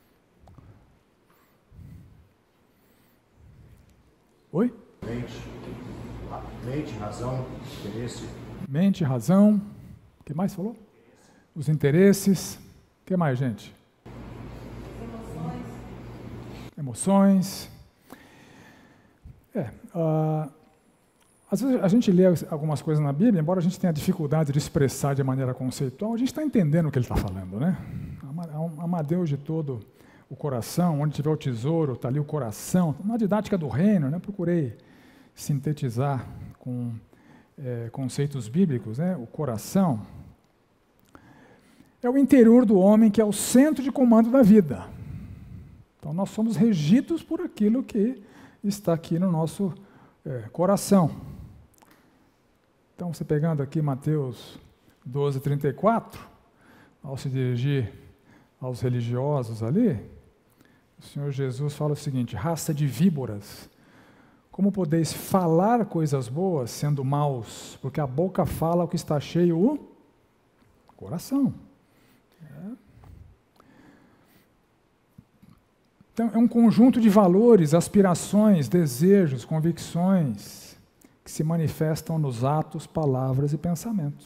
Oi? Mente, razão, interesse. Mente, razão. O que mais falou? Os interesses. O que mais, gente? Emoções. Às vezes a gente lê algumas coisas na Bíblia, embora a gente tenha dificuldade de expressar de maneira conceitual, a gente está entendendo o que ele está falando, né? Amar Deus de todo o coração, onde tiver o tesouro, está ali o coração. Na didática do reino, né, procurei sintetizar com conceitos bíblicos, né? O coração é o interior do homem, que é o centro de comando da vida. Então nós somos regidos por aquilo que está aqui no nosso coração. Então, você pegando aqui Mateus 12:34, ao se dirigir aos religiosos ali, o Senhor Jesus fala o seguinte: raça de víboras, como podeis falar coisas boas sendo maus? Porque a boca fala o que está cheio o coração. Então, é um conjunto de valores, aspirações, desejos, convicções que se manifestam nos atos, palavras e pensamentos.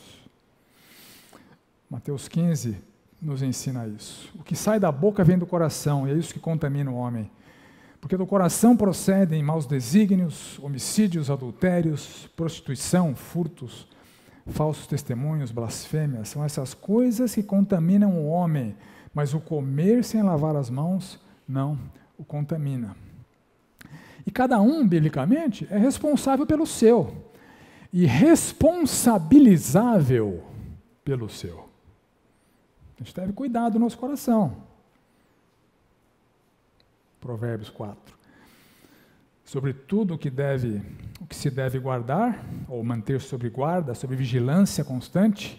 Mateus 15 nos ensina isso. O que sai da boca vem do coração, e é isso que contamina o homem. Porque do coração procedem maus desígnios, homicídios, adultérios, prostituição, furtos, falsos testemunhos, blasfêmias. São essas coisas que contaminam o homem, mas o comer sem lavar as mãos não o contamina. E cada um, biblicamente, é responsável pelo seu, e responsabilizável pelo seu. A gente deve cuidar do nosso coração. Provérbios 4. Sobre tudo o que se deve guardar, ou manter sob guarda, sob vigilância constante.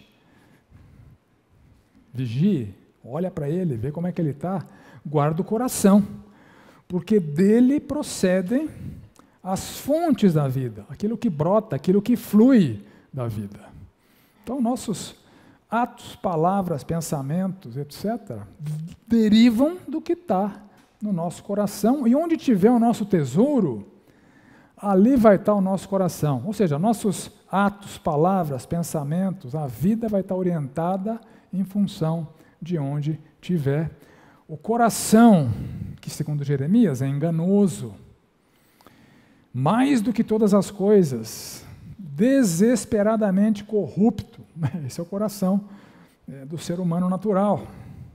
Vigie, olha para ele, vê como é que ele está. Guarda o coração, porque dele procedem as fontes da vida, aquilo que brota, aquilo que flui da vida. Então, nossos atos, palavras, pensamentos, etc., derivam do que está no nosso coração, e onde tiver o nosso tesouro, ali vai estar o nosso coração. Ou seja, nossos atos, palavras, pensamentos, a vida vai estar orientada em função de onde tiver o coração, que segundo Jeremias é enganoso, mais do que todas as coisas, desesperadamente corrupto. Esse é o coração do ser humano natural.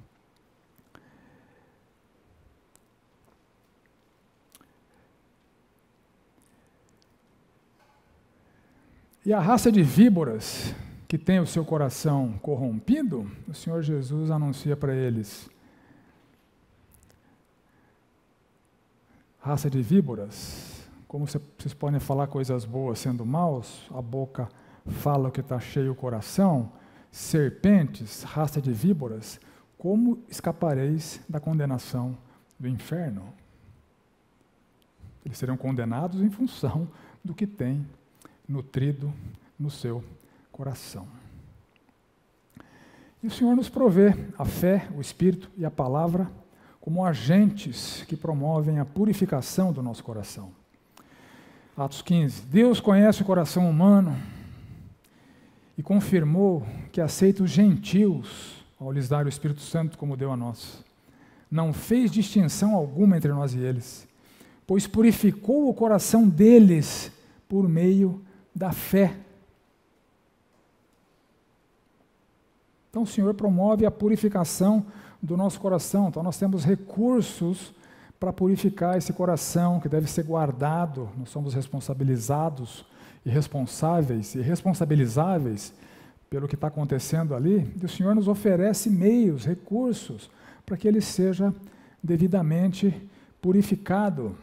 E a raça de víboras que tem o seu coração corrompido, o Senhor Jesus anuncia para eles: raça de víboras, como vocês podem falar coisas boas sendo maus, a boca fala o que está cheio o coração, serpentes, raça de víboras, como escapareis da condenação do inferno? Eles serão condenados em função do que tem nutrido no seu coração. E o Senhor nos provê a fé, o Espírito e a palavra como agentes que promovem a purificação do nosso coração. Atos 15. Deus conhece o coração humano e confirmou que aceita os gentios ao lhes dar o Espírito Santo como deu a nós. Não fez distinção alguma entre nós e eles, pois purificou o coração deles por meio da fé. Então o Senhor promove a purificação do nosso coração. Então nós temos recursos para purificar esse coração que deve ser guardado. Nós somos responsabilizados e responsáveis e responsabilizáveis pelo que está acontecendo ali. E o Senhor nos oferece meios, recursos, para que ele seja devidamente purificado.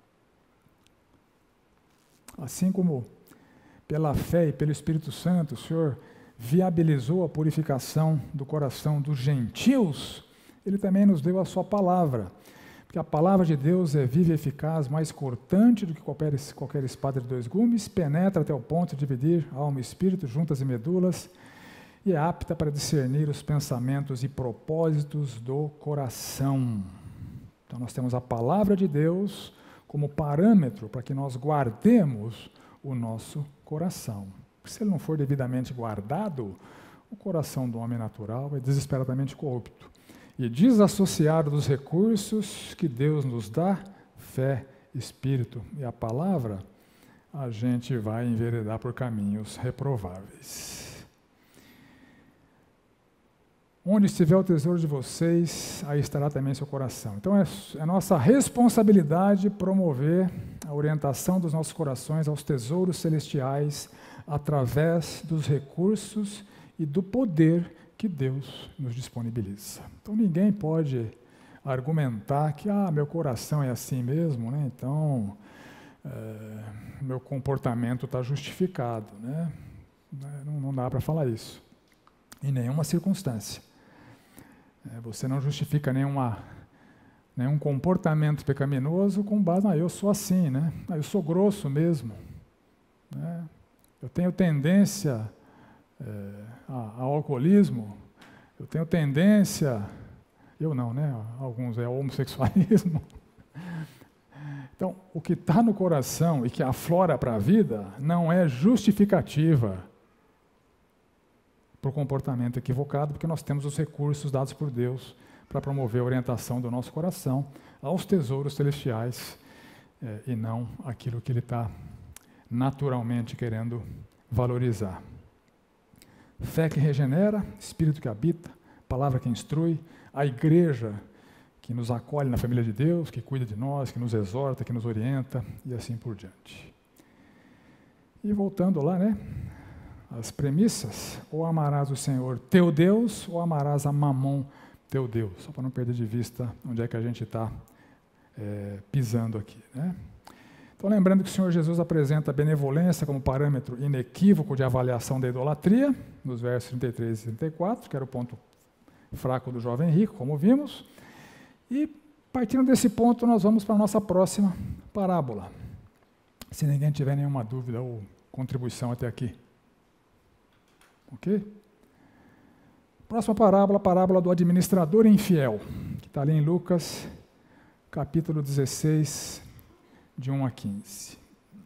Assim como pela fé e pelo Espírito Santo, o Senhor viabilizou a purificação do coração dos gentios, ele também nos deu a sua palavra. Porque a palavra de Deus é viva e eficaz, mais cortante do que qualquer espada de 2 gumes, penetra até o ponto de dividir alma e espírito, juntas e medulas, e é apta para discernir os pensamentos e propósitos do coração. Então nós temos a palavra de Deus como parâmetro para que nós guardemos o nosso coração. Se ele não for devidamente guardado, o coração do homem natural é desesperadamente corrupto. E desassociado dos recursos que Deus nos dá, fé, Espírito e a palavra, a gente vai enveredar por caminhos reprováveis. Onde estiver o tesouro de vocês, aí estará também seu coração. Então é nossa responsabilidade promover a orientação dos nossos corações aos tesouros celestiais através dos recursos e do poder que Deus nos disponibiliza. Então ninguém pode argumentar que meu coração é assim mesmo, né? Então meu comportamento está justificado, né? Não dá para falar isso, em nenhuma circunstância. Você não justifica nenhum comportamento pecaminoso com base, eu sou assim, né? Eu sou grosso mesmo, né? Eu tenho tendência ao alcoolismo, eu tenho tendência, eu não, né? Alguns ao homossexualismo. Então, o que está no coração e que aflora para a vida não é justificativa para o comportamento equivocado, porque nós temos os recursos dados por Deus para promover a orientação do nosso coração aos tesouros celestiais e não aquilo que ele está naturalmente querendo valorizar. Fé que regenera, Espírito que habita, palavra que instrui, a igreja que nos acolhe na família de Deus, que cuida de nós, que nos exorta, que nos orienta e assim por diante. E voltando lá, né? As premissas, ou amarás o Senhor teu Deus, ou amarás a Mamon teu Deus, só para não perder de vista onde é que a gente está pisando aqui, né? Então, lembrando que o Senhor Jesus apresenta a benevolência como parâmetro inequívoco de avaliação da idolatria, nos versos 33 e 34, que era o ponto fraco do jovem rico, como vimos. E, partindo desse ponto, nós vamos para a nossa próxima parábola. Se ninguém tiver nenhuma dúvida ou contribuição até aqui. Ok? Próxima parábola, a parábola do administrador infiel, que está ali em Lucas, capítulo 16, de 1 a 15.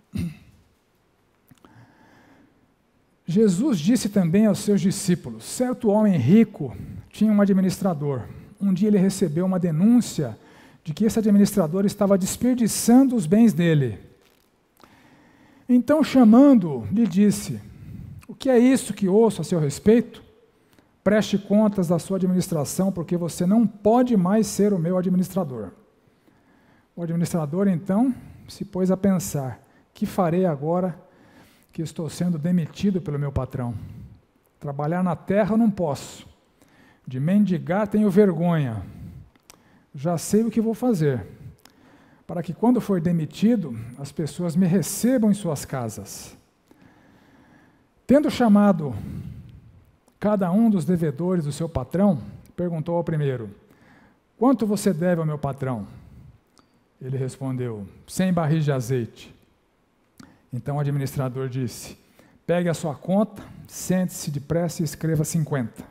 Jesus disse também aos seus discípulos: certo homem rico tinha um administrador. Um dia ele recebeu uma denúncia de que esse administrador estava desperdiçando os bens dele. Então, chamando-o, lhe disse: o que é isso que ouço a seu respeito? Preste contas da sua administração, porque você não pode mais ser o meu administrador. O administrador, então, se pôs a pensar: que farei agora que estou sendo demitido pelo meu patrão? Trabalhar na terra eu não posso. De mendigar tenho vergonha. Já sei o que vou fazer. para que quando for demitido, as pessoas me recebam em suas casas. Tendo chamado cada um dos devedores do seu patrão, perguntou ao primeiro: quanto você deve ao meu patrão? Ele respondeu: 100 barris de azeite. Então o administrador disse: pegue a sua conta, sente-se depressa e escreva 50.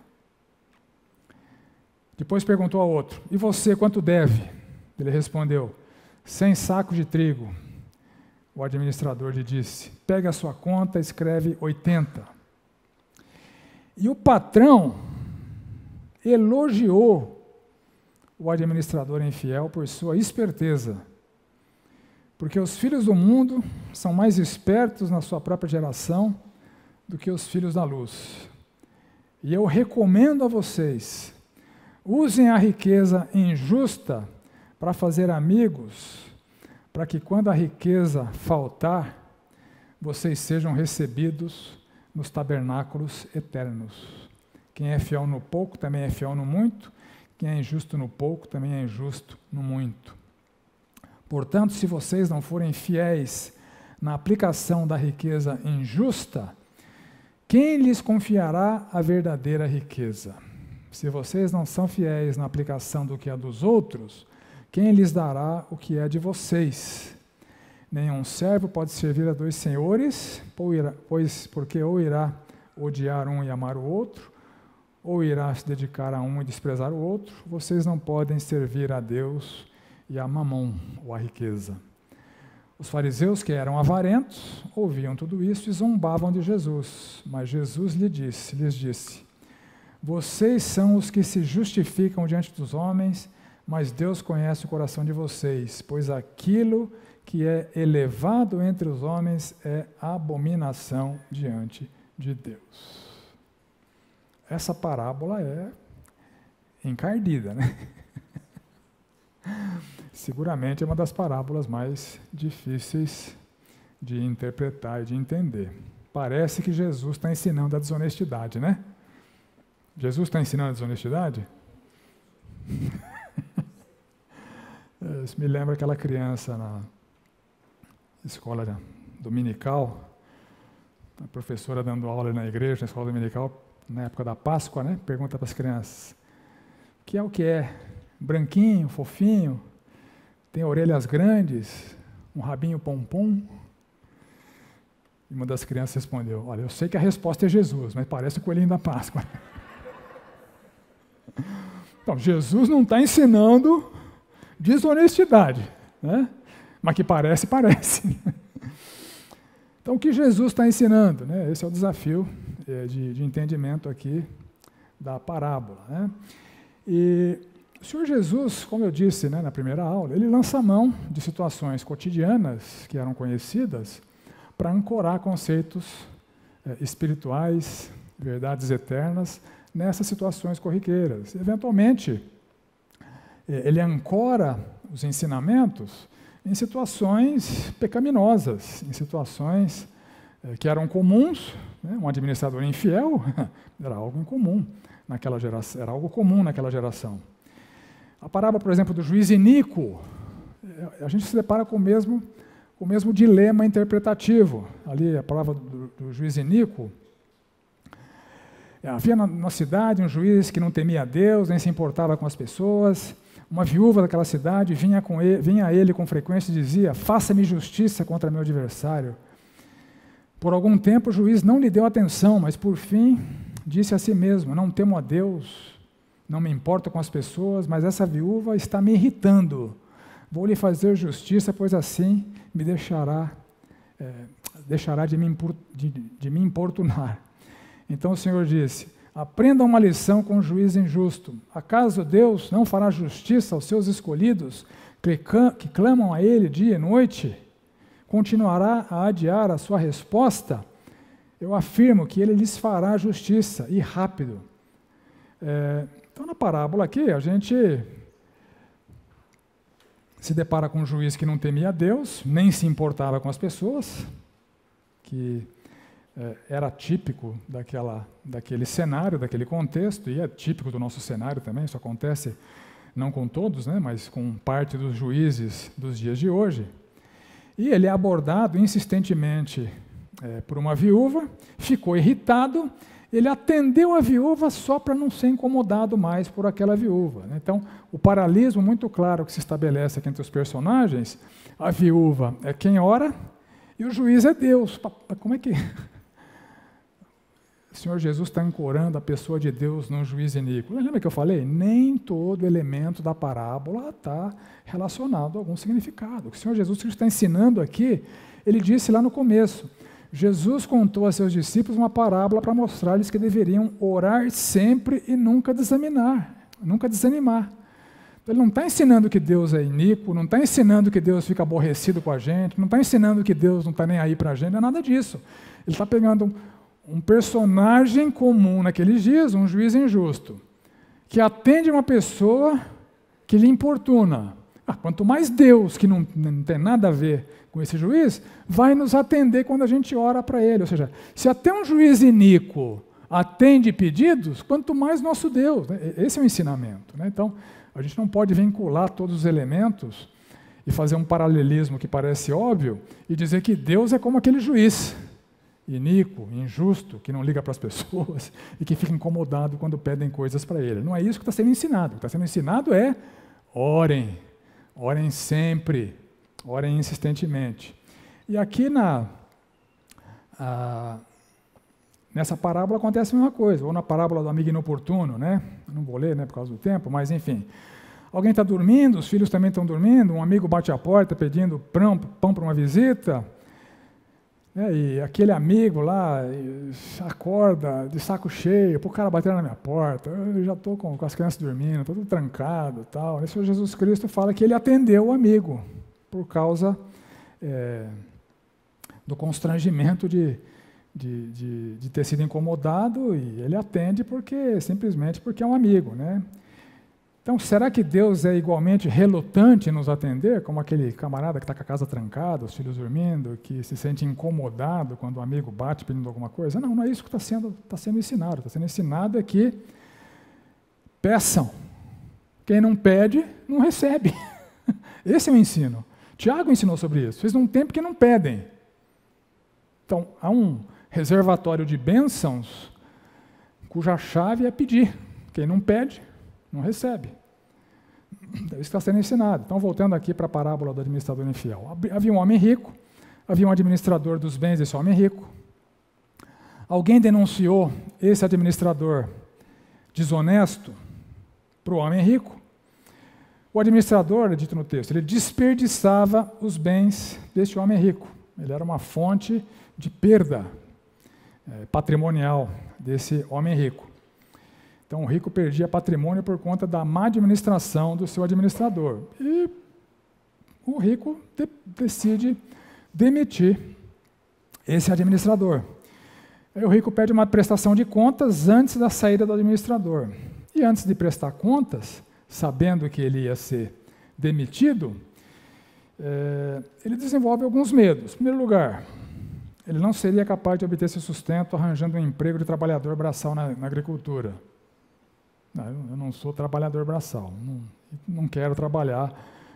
Depois perguntou ao outro: e você quanto deve? Ele respondeu: 100 sacos de trigo. O administrador lhe disse: pegue a sua conta e escreve 80. E o patrão elogiou o administrador infiel por sua esperteza, porque os filhos do mundo são mais espertos na sua própria geração do que os filhos da luz. E eu recomendo a vocês, usem a riqueza injusta para fazer amigos, para que quando a riqueza faltar, vocês sejam recebidos nos tabernáculos eternos. Quem é fiel no pouco também é fiel no muito, quem é injusto no pouco também é injusto no muito. Portanto, se vocês não forem fiéis na aplicação da riqueza injusta, quem lhes confiará a verdadeira riqueza? Se vocês não são fiéis na aplicação do que é dos outros, quem lhes dará o que é de vocês? Nenhum servo pode servir a dois senhores, porque ou irá odiar um e amar o outro, ou irá se dedicar a um e desprezar o outro. Vocês não podem servir a Deus e a Mamon, ou a riqueza. Os fariseus, que eram avarentos, ouviam tudo isso e zombavam de Jesus. Mas Jesus lhes disse: vocês são os que se justificam diante dos homens, mas Deus conhece o coração de vocês, pois aquilo que é elevado entre os homens é abominação diante de Deus. Essa parábola é encardida, né? Seguramente é uma das parábolas mais difíceis de interpretar e de entender. Parece que Jesus está ensinando a desonestidade, né? Jesus está ensinando a desonestidade? Isso me lembra aquela criança na escola dominical, a professora dando aula na igreja, na escola dominical, na época da Páscoa, né? Pergunta para as crianças: o que é? Branquinho, fofinho, tem orelhas grandes, um rabinho pompom? E uma das crianças respondeu: olha, eu sei que a resposta é Jesus, mas parece o coelhinho da Páscoa. Então, Jesus não está ensinando desonestidade, né? Mas que parece, parece. Então, o que Jesus está ensinando? Né? Esse é o desafio de entendimento aqui da parábola, né? E o Senhor Jesus, como eu disse, né, na primeira aula, ele lança mão de situações cotidianas que eram conhecidas para ancorar conceitos espirituais, verdades eternas, nessas situações corriqueiras. Eventualmente, ele ancora os ensinamentos em situações pecaminosas, em situações que eram comuns, né? Um administrador infiel era algo incomum naquela geração, era algo comum naquela geração. A parábola, por exemplo, do juiz iníquo, a gente se depara com o mesmo dilema interpretativo. Ali, a palavra do juiz iníquo, havia na cidade um juiz que não temia a Deus, nem se importava com as pessoas. Uma viúva daquela cidade vinha a ele com frequência e dizia: faça-me justiça contra meu adversário. Por algum tempo o juiz não lhe deu atenção, mas por fim disse a si mesmo: não temo a Deus, não me importo com as pessoas, mas essa viúva está me irritando. Vou lhe fazer justiça, pois assim me deixará de me importunar. Então o Senhor disse: aprenda uma lição com o juiz injusto. Acaso Deus não fará justiça aos seus escolhidos, que clamam a Ele dia e noite? Continuará a adiar a sua resposta? Eu afirmo que Ele lhes fará justiça, e rápido. Então, na parábola aqui, a gente se depara com um juiz que não temia a Deus, nem se importava com as pessoas, que era típico daquele cenário, daquele contexto, e é típico do nosso cenário também. Isso acontece não com todos, né, mas com parte dos juízes dos dias de hoje. E ele é abordado insistentemente por uma viúva, ficou irritado, ele atendeu a viúva só para não ser incomodado mais por aquela viúva. Então, o paralelismo muito claro que se estabelece aqui entre os personagens, a viúva é quem ora e o juiz é Deus. Como é que o Senhor Jesus está ancorando a pessoa de Deus num juiz iníquo? Lembra que eu falei? Nem todo elemento da parábola está relacionado a algum significado. O que o Senhor Jesus está ensinando aqui, ele disse lá no começo, Jesus contou a seus discípulos uma parábola para mostrar-lhes que deveriam orar sempre e nunca desanimar. Ele não está ensinando que Deus é iníquo, não está ensinando que Deus fica aborrecido com a gente, não está ensinando que Deus não está nem aí para a gente, não é nada disso. Ele está pegando um personagem comum naqueles dias, um juiz injusto, que atende uma pessoa que lhe importuna. Quanto mais Deus, que não tem nada a ver com esse juiz, vai nos atender quando a gente ora para ele. Ou seja, se até um juiz iníquo atende pedidos, quanto mais nosso Deus. Esse é o ensinamento. Então, a gente não pode vincular todos os elementos e fazer um paralelismo que parece óbvio e dizer que Deus é como aquele juiz iníquo, injusto, que não liga para as pessoas e que fica incomodado quando pedem coisas para ele. Não é isso que está sendo ensinado. O que está sendo ensinado é orem. Orem sempre, orem insistentemente. E aqui nessa parábola acontece a mesma coisa, ou na parábola do amigo inoportuno, né? Eu não vou ler, por causa do tempo, mas enfim. Alguém está dormindo, os filhos também estão dormindo, um amigo bate a porta pedindo pão para uma visita, e aquele amigo lá acorda de saco cheio, o cara batendo na minha porta, eu já estou com as crianças dormindo, estou tudo trancado. Tal. Esse Jesus Cristo fala que ele atendeu o amigo, por causa do constrangimento de ter sido incomodado, e ele atende simplesmente porque é um amigo. Então, será que Deus é igualmente relutante em nos atender, como aquele camarada que está com a casa trancada, os filhos dormindo, que se sente incomodado quando o amigo bate pedindo alguma coisa? Não, não é isso que está sendo ensinado. Está sendo ensinado é que peçam. Quem não pede, não recebe. Esse é o ensino. Tiago ensinou sobre isso. Fez um tempo que não pedem. Então, há um reservatório de bênçãos cuja chave é pedir. Quem não pede, não recebe. É isso que está sendo ensinado. Então, voltando aqui para a parábola do administrador infiel. Havia um homem rico, havia um administrador dos bens desse homem rico. Alguém denunciou esse administrador desonesto para o homem rico. O administrador, é dito no texto, ele desperdiçava os bens deste homem rico. Ele era uma fonte de perda patrimonial desse homem rico. Então, o rico perdia patrimônio por conta da má administração do seu administrador. E o rico decide demitir esse administrador. Aí o rico pede uma prestação de contas antes da saída do administrador. E antes de prestar contas, sabendo que ele ia ser demitido, ele desenvolve alguns medos. Em primeiro lugar, ele não seria capaz de obter seu sustento arranjando um emprego de trabalhador braçal na agricultura. Eu não sou trabalhador braçal, não quero trabalhar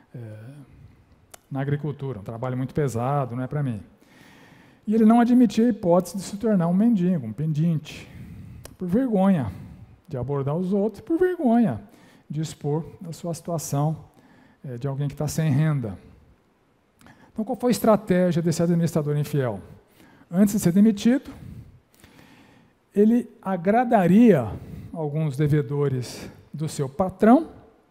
na agricultura, um trabalho muito pesado, não é para mim. E ele não admitia a hipótese de se tornar um mendigo, um pendente, por vergonha de abordar os outros, por vergonha de expor a sua situação de alguém que está sem renda. Então, qual foi a estratégia desse administrador infiel? Antes de ser demitido, ele agradaria alguns devedores do seu patrão,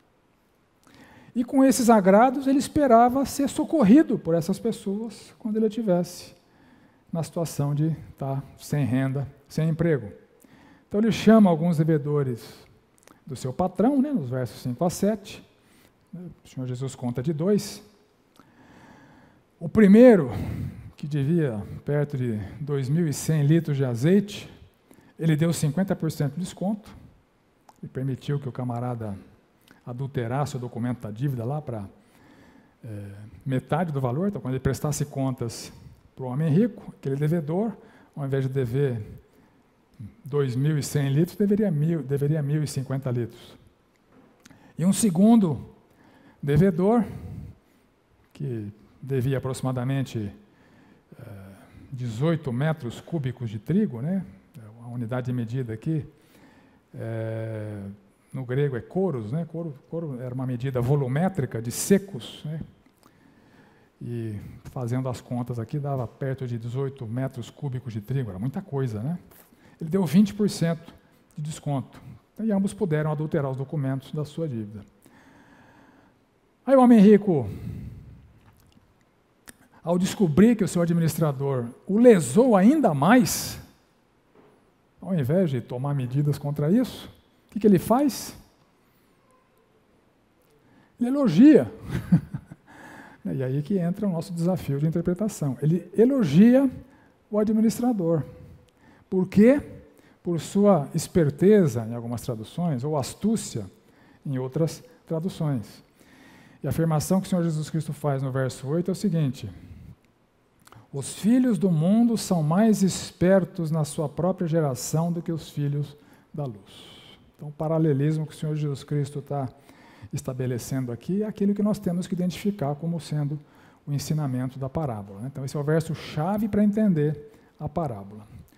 e com esses agrados ele esperava ser socorrido por essas pessoas quando ele estivesse na situação de estar sem renda, sem emprego. Então ele chama alguns devedores do seu patrão, nos versos 5 a 7, o Senhor Jesus conta de 2. O primeiro, que devia perto de 2.100 litros de azeite, ele deu 50% de desconto e permitiu que o camarada adulterasse o documento da dívida lá para metade do valor. Então, quando ele prestasse contas para o homem rico, aquele devedor, ao invés de dever 2.100 litros, deveria 1.050 litros. E um segundo devedor, que devia aproximadamente 18 metros cúbicos de trigo, né? A unidade de medida aqui, no grego é coros, né? Coro era uma medida volumétrica de secos, né? E fazendo as contas aqui, dava perto de 18 metros cúbicos de trigo, era muita coisa, né? Ele deu 20% de desconto. E ambos puderam adulterar os documentos da sua dívida. Aí o homem rico, ao descobrir que o seu administrador o lesou ainda mais, ao invés de tomar medidas contra isso, o que ele faz? Ele elogia. E aí que entra o nosso desafio de interpretação. Ele elogia o administrador. Por quê? Por sua esperteza, em algumas traduções, ou astúcia, em outras traduções. E a afirmação que o Senhor Jesus Cristo faz no verso 8 é o seguinte: os filhos do mundo são mais espertos na sua própria geração do que os filhos da luz. Então, o paralelismo que o Senhor Jesus Cristo está estabelecendo aqui é aquilo que nós temos que identificar como sendo o ensinamento da parábola, né? Então, esse é o verso-chave para entender a parábola.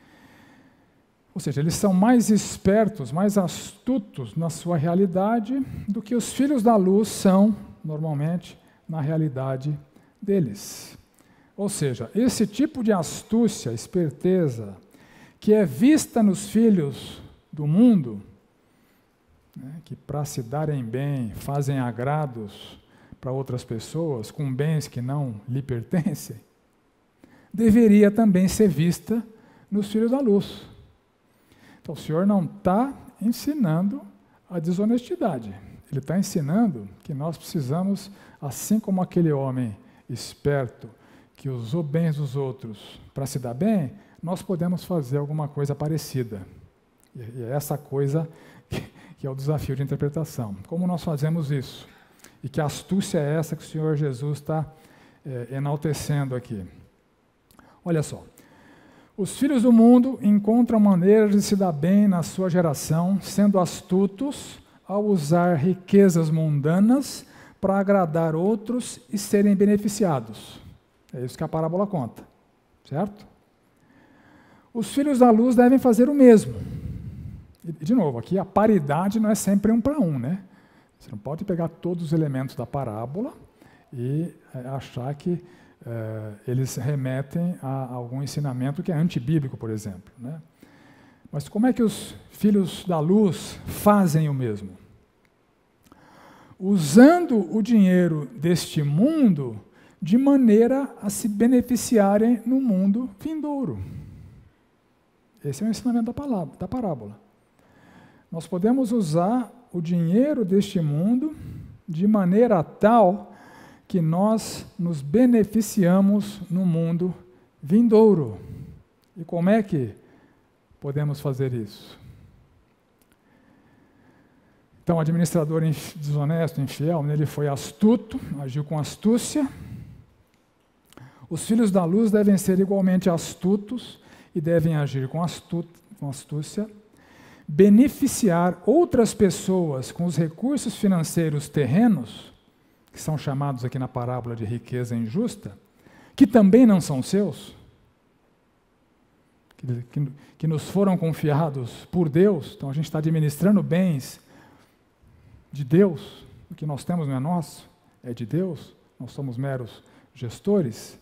Ou seja, eles são mais espertos, mais astutos na sua realidade do que os filhos da luz são, normalmente, na realidade deles. Ou seja, esse tipo de astúcia, esperteza, que é vista nos filhos do mundo, né, que para se darem bem, fazem agrados para outras pessoas, com bens que não lhe pertencem, deveria também ser vista nos filhos da luz. Então, o Senhor não está ensinando a desonestidade. Ele está ensinando que nós precisamos, assim como aquele homem esperto, que usou bens dos outros para se dar bem, nós podemos fazer alguma coisa parecida. E é essa coisa que é o desafio de interpretação. Como nós fazemos isso? E que astúcia é essa que o Senhor Jesus está enaltecendo aqui? Olha só. Os filhos do mundo encontram maneiras de se dar bem na sua geração, sendo astutos ao usar riquezas mundanas para agradar outros e serem beneficiados. É isso que a parábola conta, certo? Os filhos da luz devem fazer o mesmo. E, de novo, aqui a paridade não é sempre 1 para 1, né? Você não pode pegar todos os elementos da parábola e achar que eles remetem a algum ensinamento que é antibíblico, por exemplo, né? Mas como é que os filhos da luz fazem o mesmo? Usando o dinheiro deste mundo de maneira a se beneficiarem no mundo vindouro. Esse é o ensinamento da parábola. Nós podemos usar o dinheiro deste mundo de maneira tal que nós nos beneficiamos no mundo vindouro. E como é que podemos fazer isso? Então, o administrador desonesto, infiel, ele foi astuto, agiu com astúcia. Os filhos da luz devem ser igualmente astutos e devem agir com astúcia, beneficiar outras pessoas com os recursos financeiros terrenos, que são chamados aqui na parábola de riqueza injusta, que também não são seus, que nos foram confiados por Deus. Então a gente está administrando bens de Deus, o que nós temos não é nosso, é de Deus, nós somos meros gestores.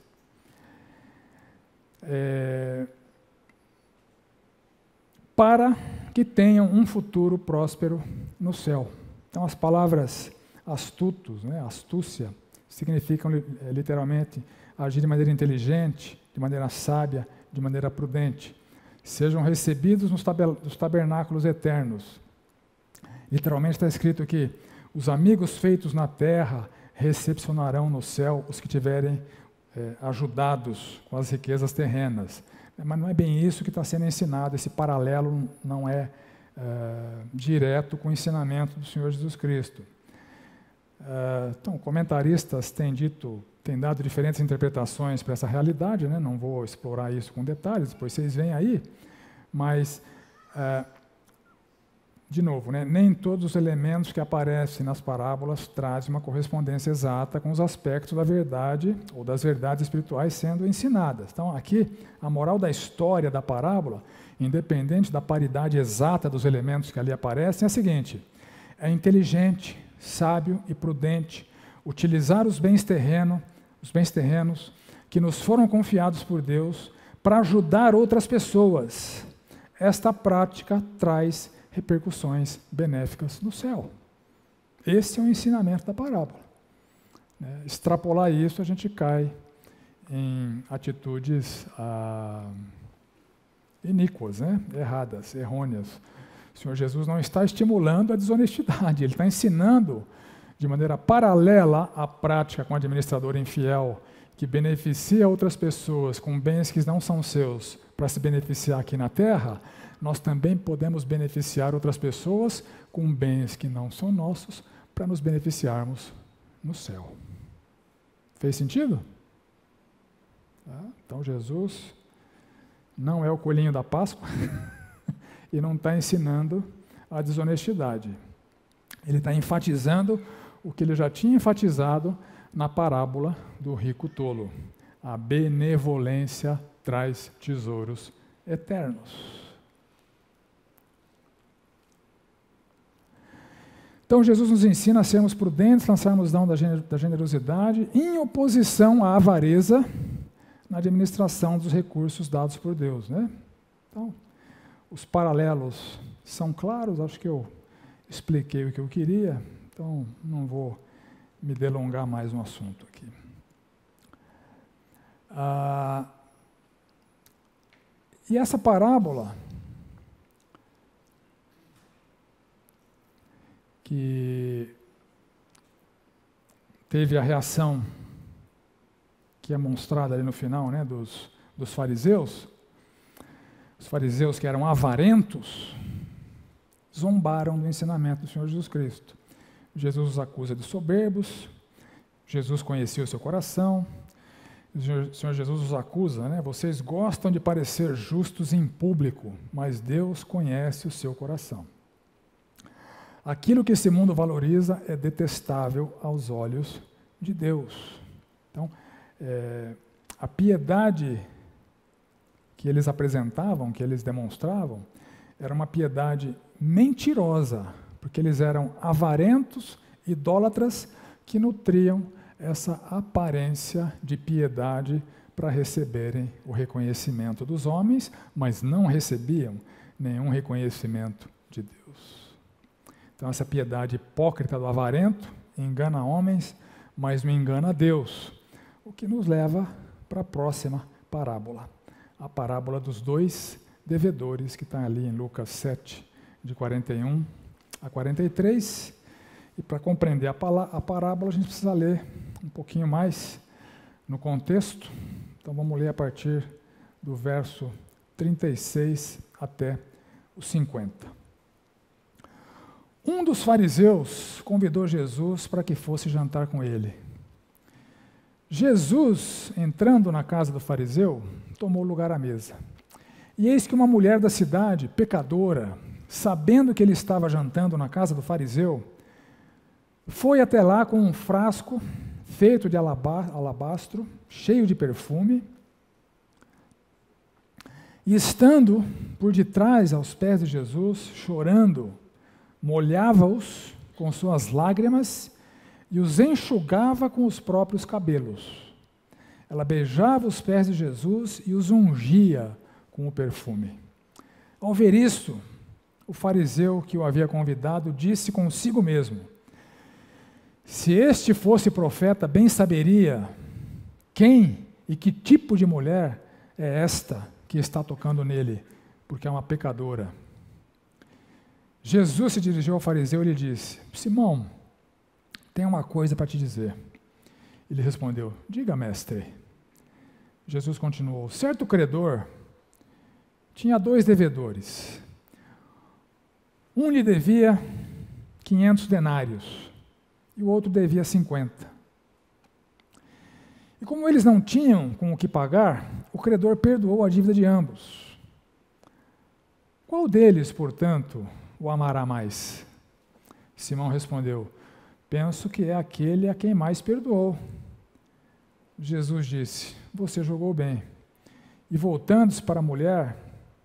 Para que tenham um futuro próspero no céu. Então as palavras astutos, né, astúcia, significam literalmente agir de maneira inteligente, de maneira sábia, de maneira prudente. Sejam recebidos nos tabernáculos eternos. Literalmente está escrito que os amigos feitos na terra recepcionarão no céu os que tiverem ajudados com as riquezas terrenas. Mas não é bem isso que está sendo ensinado, esse paralelo não é direto com o ensinamento do Senhor Jesus Cristo. Então, comentaristas têm dado diferentes interpretações para essa realidade, né? Não vou explorar isso com detalhes, depois vocês veem aí, mas de novo, né, nem todos os elementos que aparecem nas parábolas trazem uma correspondência exata com os aspectos da verdade ou das verdades espirituais sendo ensinadas. Então, aqui, a moral da história da parábola, independente da paridade exata dos elementos que ali aparecem, é a seguinte: é inteligente, sábio e prudente utilizar os bens terrenos que nos foram confiados por Deus para ajudar outras pessoas. Esta prática traz repercussões benéficas no céu. Esse é o ensinamento da parábola. Extrapolar isso, a gente cai em atitudes iníquas, né? Erradas, errôneas. O Senhor Jesus não está estimulando a desonestidade, Ele está ensinando de maneira paralela à prática com o administrador infiel, que beneficia outras pessoas com bens que não são seus para se beneficiar aqui na terra. Nós também podemos beneficiar outras pessoas com bens que não são nossos para nos beneficiarmos no céu. Fez sentido? Então Jesus não é o coelhinho da Páscoa e não está ensinando a desonestidade. Ele está enfatizando o que ele já tinha enfatizado na parábola do rico tolo. A benevolência traz tesouros eternos. Então, Jesus nos ensina a sermos prudentes, lançarmos mão da generosidade, em oposição à avareza na administração dos recursos dados por Deus, né? Então, os paralelos são claros, acho que eu expliquei o que eu queria, então não vou me delongar mais no assunto aqui. E essa parábola, que teve a reação que é mostrada ali no final, né, dos fariseus, os fariseus que eram avarentos, zombaram do ensinamento do Senhor Jesus Cristo. Jesus os acusa de soberbos, Jesus conhecia o seu coração, o Senhor Jesus os acusa, né, vocês gostam de parecer justos em público, mas Deus conhece o seu coração. Aquilo que esse mundo valoriza é detestável aos olhos de Deus. Então, a piedade que eles apresentavam, que eles demonstravam, era uma piedade mentirosa, porque eles eram avarentos, idólatras, que nutriam essa aparência de piedade para receberem o reconhecimento dos homens, mas não recebiam nenhum reconhecimento de Deus. Então, essa piedade hipócrita do avarento engana homens, mas não engana Deus. O que nos leva para a próxima parábola. A parábola dos dois devedores, que está ali em Lucas 7, de 41 a 43. E para compreender a parábola, a gente precisa ler um pouquinho mais no contexto. Então, vamos ler a partir do verso 36 até o 50. Um dos fariseus convidou Jesus para que fosse jantar com ele. Jesus, entrando na casa do fariseu, tomou lugar à mesa. E eis que uma mulher da cidade, pecadora, sabendo que ele estava jantando na casa do fariseu, foi até lá com um frasco feito de alabastro, cheio de perfume, e estando por detrás aos pés de Jesus, chorando, molhava-os com suas lágrimas e os enxugava com os próprios cabelos. Ela beijava os pés de Jesus e os ungia com o perfume. Ao ver isso, o fariseu que o havia convidado disse consigo mesmo: se este fosse profeta, bem saberia quem e que tipo de mulher é esta que está tocando nele, porque é uma pecadora. Jesus se dirigiu ao fariseu e lhe disse: Simão, tenho uma coisa para te dizer. Ele respondeu: diga, mestre. Jesus continuou: certo credor tinha 2 devedores. Um lhe devia 500 denários e o outro devia 50. E como eles não tinham com o que pagar, o credor perdoou a dívida de ambos. Qual deles, portanto, o amará mais? Simão respondeu: penso que é aquele a quem mais perdoou. Jesus disse: você julgou bem. E voltando-se para a mulher,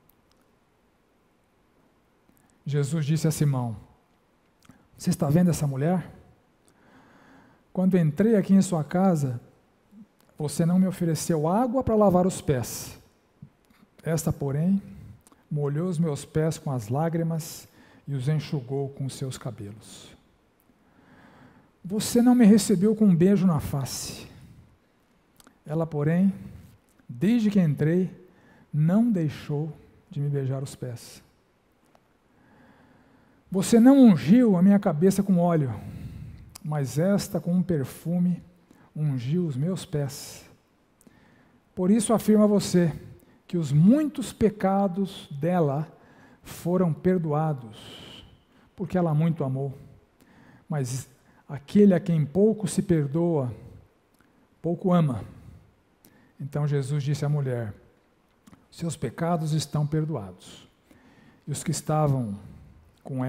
Jesus disse a Simão: você está vendo essa mulher? Quando entrei aqui em sua casa, você não me ofereceu água para lavar os pés. Esta, porém, molhou os meus pés com as lágrimas e os enxugou com os seus cabelos. Você não me recebeu com um beijo na face. Ela, porém, desde que entrei, não deixou de me beijar os pés. Você não ungiu a minha cabeça com óleo, mas esta com um perfume ungiu os meus pés. Por isso afirmo a você que os muitos pecados dela foram perdoados, porque ela muito amou. Mas aquele a quem pouco se perdoa, pouco ama. Então Jesus disse à mulher: seus pecados estão perdoados. E os que estavam com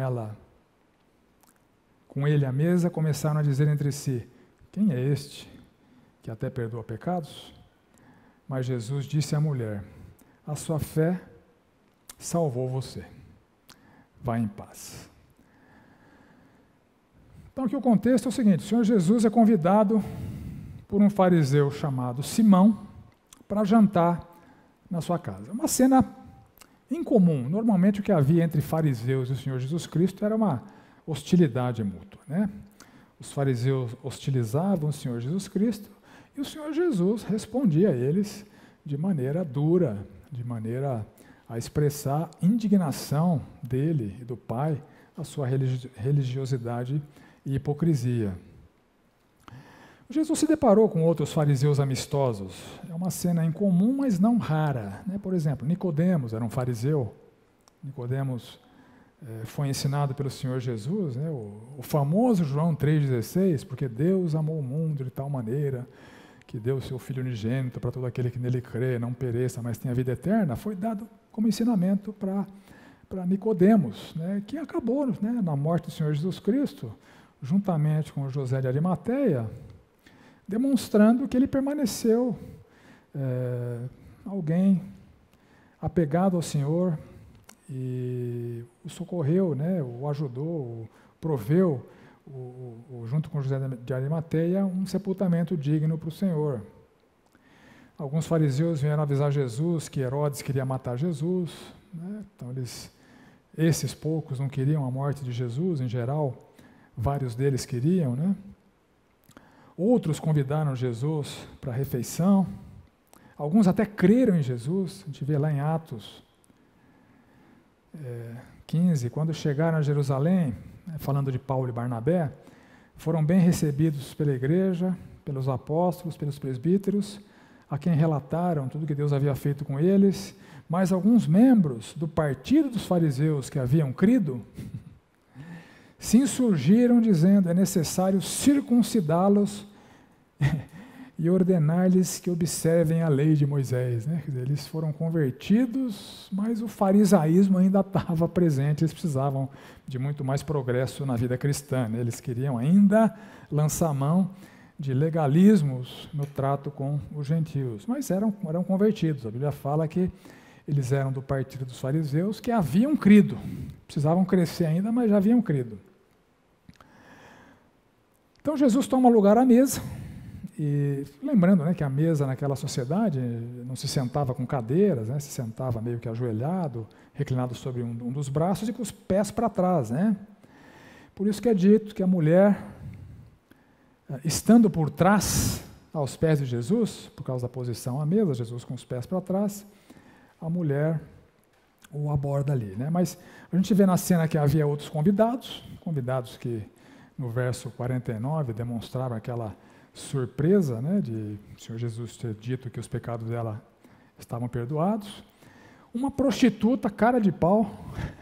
ele à mesa, começaram a dizer entre si: quem é este que até perdoa pecados? Mas Jesus disse à mulher: a sua fé salvou você. Vá em paz. Então aqui o contexto é o seguinte: o Senhor Jesus é convidado por um fariseu chamado Simão para jantar na sua casa. Uma cena incomum. Normalmente o que havia entre fariseus e o Senhor Jesus Cristo era uma hostilidade mútua, né? Os fariseus hostilizavam o Senhor Jesus Cristo e o Senhor Jesus respondia a eles de maneira dura, de maneira a expressar indignação dele e do Pai, a sua religiosidade e hipocrisia. Jesus se deparou com outros fariseus amistosos. É uma cena incomum, mas não rara, né? Por exemplo, Nicodemos era um fariseu. Nicodemos foi ensinado pelo Senhor Jesus, né? O famoso João 3,16, porque Deus amou o mundo de tal maneira que deu o seu Filho unigênito para todo aquele que nele crê, não pereça, mas tenha vida eterna, foi dado como ensinamento para Nicodemos, né? Que acabou, né, na morte do Senhor Jesus Cristo, juntamente com José de Arimateia, demonstrando que ele permaneceu alguém apegado ao Senhor e o socorreu, né, o ajudou, o proveu, junto com José de Arimateia, um sepultamento digno para o Senhor. Alguns fariseus vieram avisar Jesus que Herodes queria matar Jesus, né? Então esses poucos não queriam a morte de Jesus, em geral, vários deles queriam, né? Outros convidaram Jesus para a refeição, alguns até creram em Jesus. A gente vê lá em Atos 15, quando chegaram a Jerusalém, falando de Paulo e Barnabé, foram bem recebidos pela igreja, pelos apóstolos, pelos presbíteros, a quem relataram tudo que Deus havia feito com eles, mas alguns membros do partido dos fariseus que haviam crido, se insurgiram dizendo: é necessário circuncidá-los e ordenar-lhes que observem a lei de Moisés, né? Quer dizer, eles foram convertidos, mas o farisaísmo ainda estava presente, eles precisavam de muito mais progresso na vida cristã, né? Eles queriam ainda lançar mão de legalismos no trato com os gentios, mas eram convertidos. A Bíblia fala que eles eram do partido dos fariseus, que haviam crido, precisavam crescer ainda, mas já haviam crido. Então Jesus toma lugar à mesa, e lembrando, né, que a mesa naquela sociedade não se sentava com cadeiras, né, se sentava meio que ajoelhado, reclinado sobre um dos braços e com os pés para trás, né? Por isso que é dito que a mulher, estando por trás, aos pés de Jesus, por causa da posição à mesa, Jesus com os pés para trás, a mulher o aborda ali, né? Mas a gente vê na cena que havia outros convidados que no verso 49 demonstraram aquela surpresa, né, de o Senhor Jesus ter dito que os pecados dela estavam perdoados. Uma prostituta, cara de pau,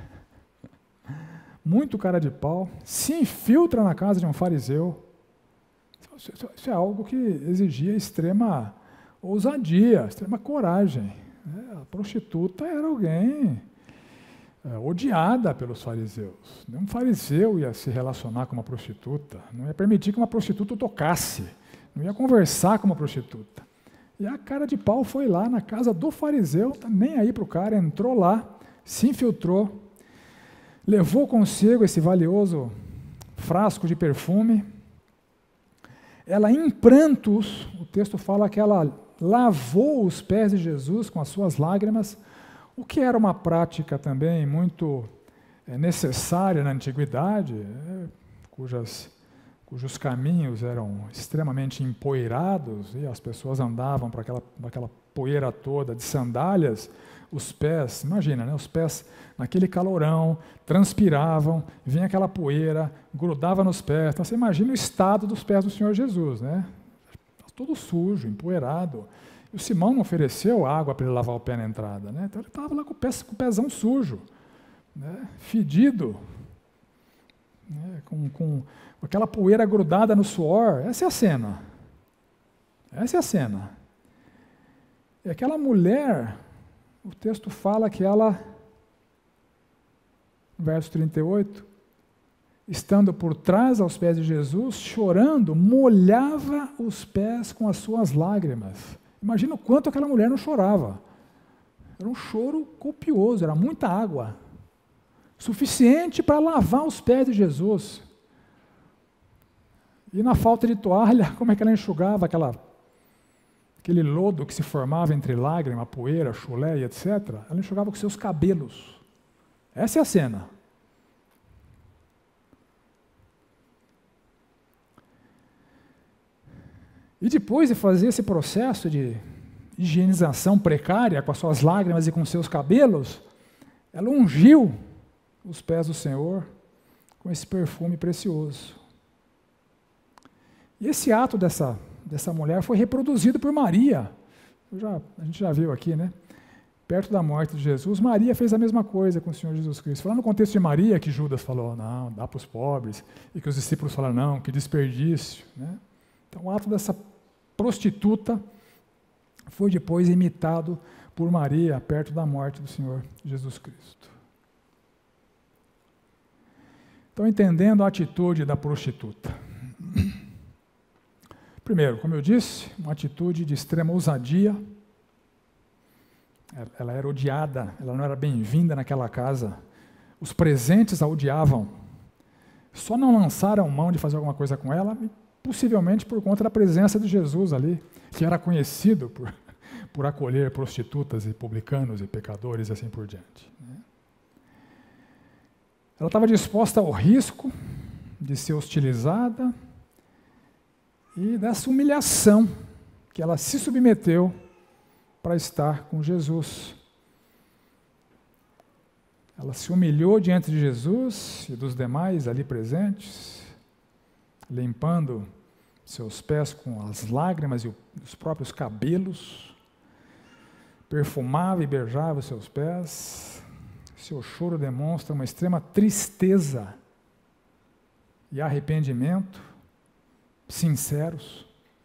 muito cara de pau, se infiltra na casa de um fariseu. Isso é algo que exigia extrema ousadia, extrema coragem. A prostituta era alguém odiada pelos fariseus. Nenhum fariseu ia se relacionar com uma prostituta, não ia permitir que uma prostituta o tocasse, não ia conversar com uma prostituta. E a cara de pau foi lá na casa do fariseu, tá nem aí para o cara, entrou lá, se infiltrou, levou consigo esse valioso frasco de perfume. Ela, em prantos, o texto fala que ela lavou os pés de Jesus com as suas lágrimas, o que era uma prática também muito necessária na antiguidade, cujos caminhos eram extremamente empoeirados e as pessoas andavam para aquela poeira toda de sandálias, os pés, imagina, né, os pés naquele calorão, transpiravam, vinha aquela poeira, grudava nos pés. Então você imagina o estado dos pés do Senhor Jesus, né? Todo sujo, empoeirado. E o Simão não ofereceu água para ele lavar o pé na entrada, né? Então ele estava lá com o pezão sujo, né? Fedido, né? Com aquela poeira grudada no suor. Essa é a cena. Essa é a cena. E aquela mulher, o texto fala que ela, verso 38, estando por trás aos pés de Jesus, chorando, molhava os pés com as suas lágrimas. Imagina o quanto aquela mulher não chorava. Era um choro copioso, era muita água, suficiente para lavar os pés de Jesus. E na falta de toalha, como é que ela enxugava aquele lodo que se formava entre lágrima, poeira, chulé e etc. Ela enxugava com seus cabelos. Essa é a cena. E depois de fazer esse processo de higienização precária com as suas lágrimas e com seus cabelos, ela ungiu os pés do Senhor com esse perfume precioso. E esse ato dessa mulher foi reproduzido por Maria. A gente já viu aqui, né? Perto da morte de Jesus, Maria fez a mesma coisa com o Senhor Jesus Cristo. Foi lá no contexto de Maria que Judas falou, não, dá para os pobres, e que os discípulos falaram, não, que desperdício, né? Então, o ato dessa prostituta foi depois imitado por Maria, perto da morte do Senhor Jesus Cristo. Então, entendendo a atitude da prostituta. Primeiro, como eu disse, uma atitude de extrema ousadia. Ela era odiada, ela não era bem-vinda naquela casa. Os presentes a odiavam. Só não lançaram mão de fazer alguma coisa com ela, possivelmente por conta da presença de Jesus ali, que era conhecido por acolher prostitutas e publicanos e pecadores e assim por diante. Ela estava disposta ao risco de ser hostilizada e dessa humilhação que ela se submeteu para estar com Jesus. Ela se humilhou diante de Jesus e dos demais ali presentes, limpando seus pés com as lágrimas e os próprios cabelos, perfumava e beijava os seus pés. Seu choro demonstra uma extrema tristeza e arrependimento sinceros.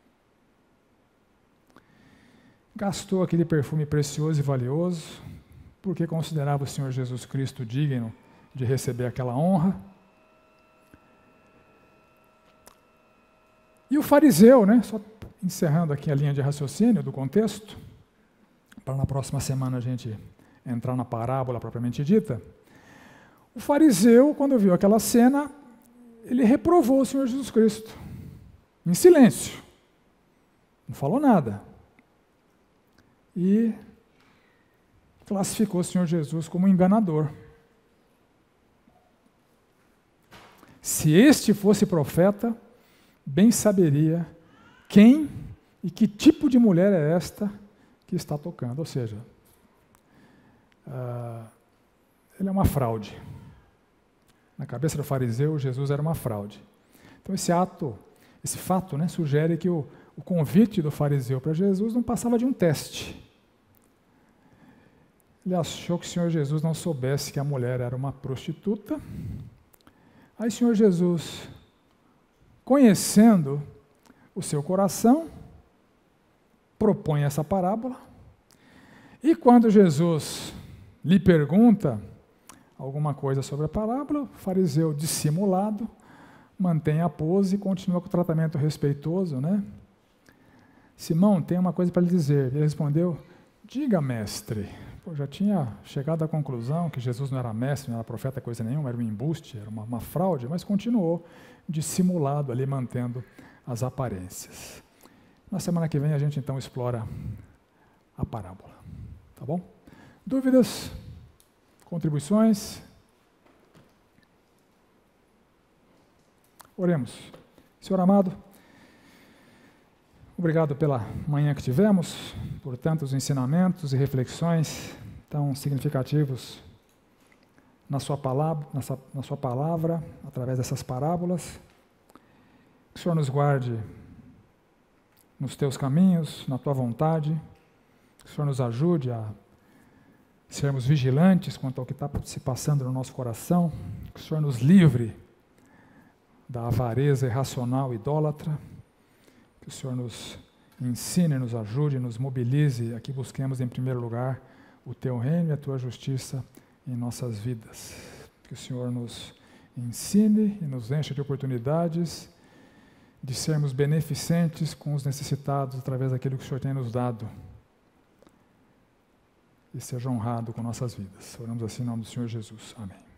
Gastou aquele perfume precioso e valioso, porque considerava o Senhor Jesus Cristo digno de receber aquela honra. E o fariseu, né, só encerrando aqui a linha de raciocínio do contexto, para na próxima semana a gente entrar na parábola propriamente dita. O fariseu, quando viu aquela cena, ele reprovou o Senhor Jesus Cristo, em silêncio, não falou nada, e classificou o Senhor Jesus como enganador. Se este fosse profeta, bem saberia quem e que tipo de mulher é esta que está tocando. Ou seja, ele é uma fraude. Na cabeça do fariseu, Jesus era uma fraude. Então esse fato, né, sugere que o convite do fariseu para Jesus não passava de um teste. Ele achou que o Senhor Jesus não soubesse que a mulher era uma prostituta. Aí o Senhor Jesus, conhecendo o seu coração, propõe essa parábola. E quando Jesus lhe pergunta alguma coisa sobre a parábola, o fariseu dissimulado, mantém a pose e continua com o tratamento respeitoso, né? Simão, tem uma coisa para lhe dizer. Ele respondeu, diga, mestre. Pô, já tinha chegado à conclusão que Jesus não era mestre, não era profeta, coisa nenhuma, era um embuste, era uma fraude, mas continuou dissimulado ali, mantendo as aparências. Na semana que vem a gente então explora a parábola. Tá bom? Dúvidas? Contribuições? Oremos. Senhor amado, obrigado pela manhã que tivemos, por tantos ensinamentos e reflexões tão significativos na sua palavra, através dessas parábolas. Que o Senhor nos guarde nos teus caminhos, na tua vontade. Que o Senhor nos ajude a sermos vigilantes quanto ao que está se passando no nosso coração. Que o Senhor nos livre da avareza irracional idólatra. Que o Senhor nos ensine, nos ajude, nos mobilize a que busquemos em primeiro lugar o teu reino e a tua justiça em nossas vidas. Que o Senhor nos ensine e nos encha de oportunidades de sermos beneficentes com os necessitados através daquilo que o Senhor tem nos dado. E seja honrado com nossas vidas. Oramos assim em nome do Senhor Jesus. Amém.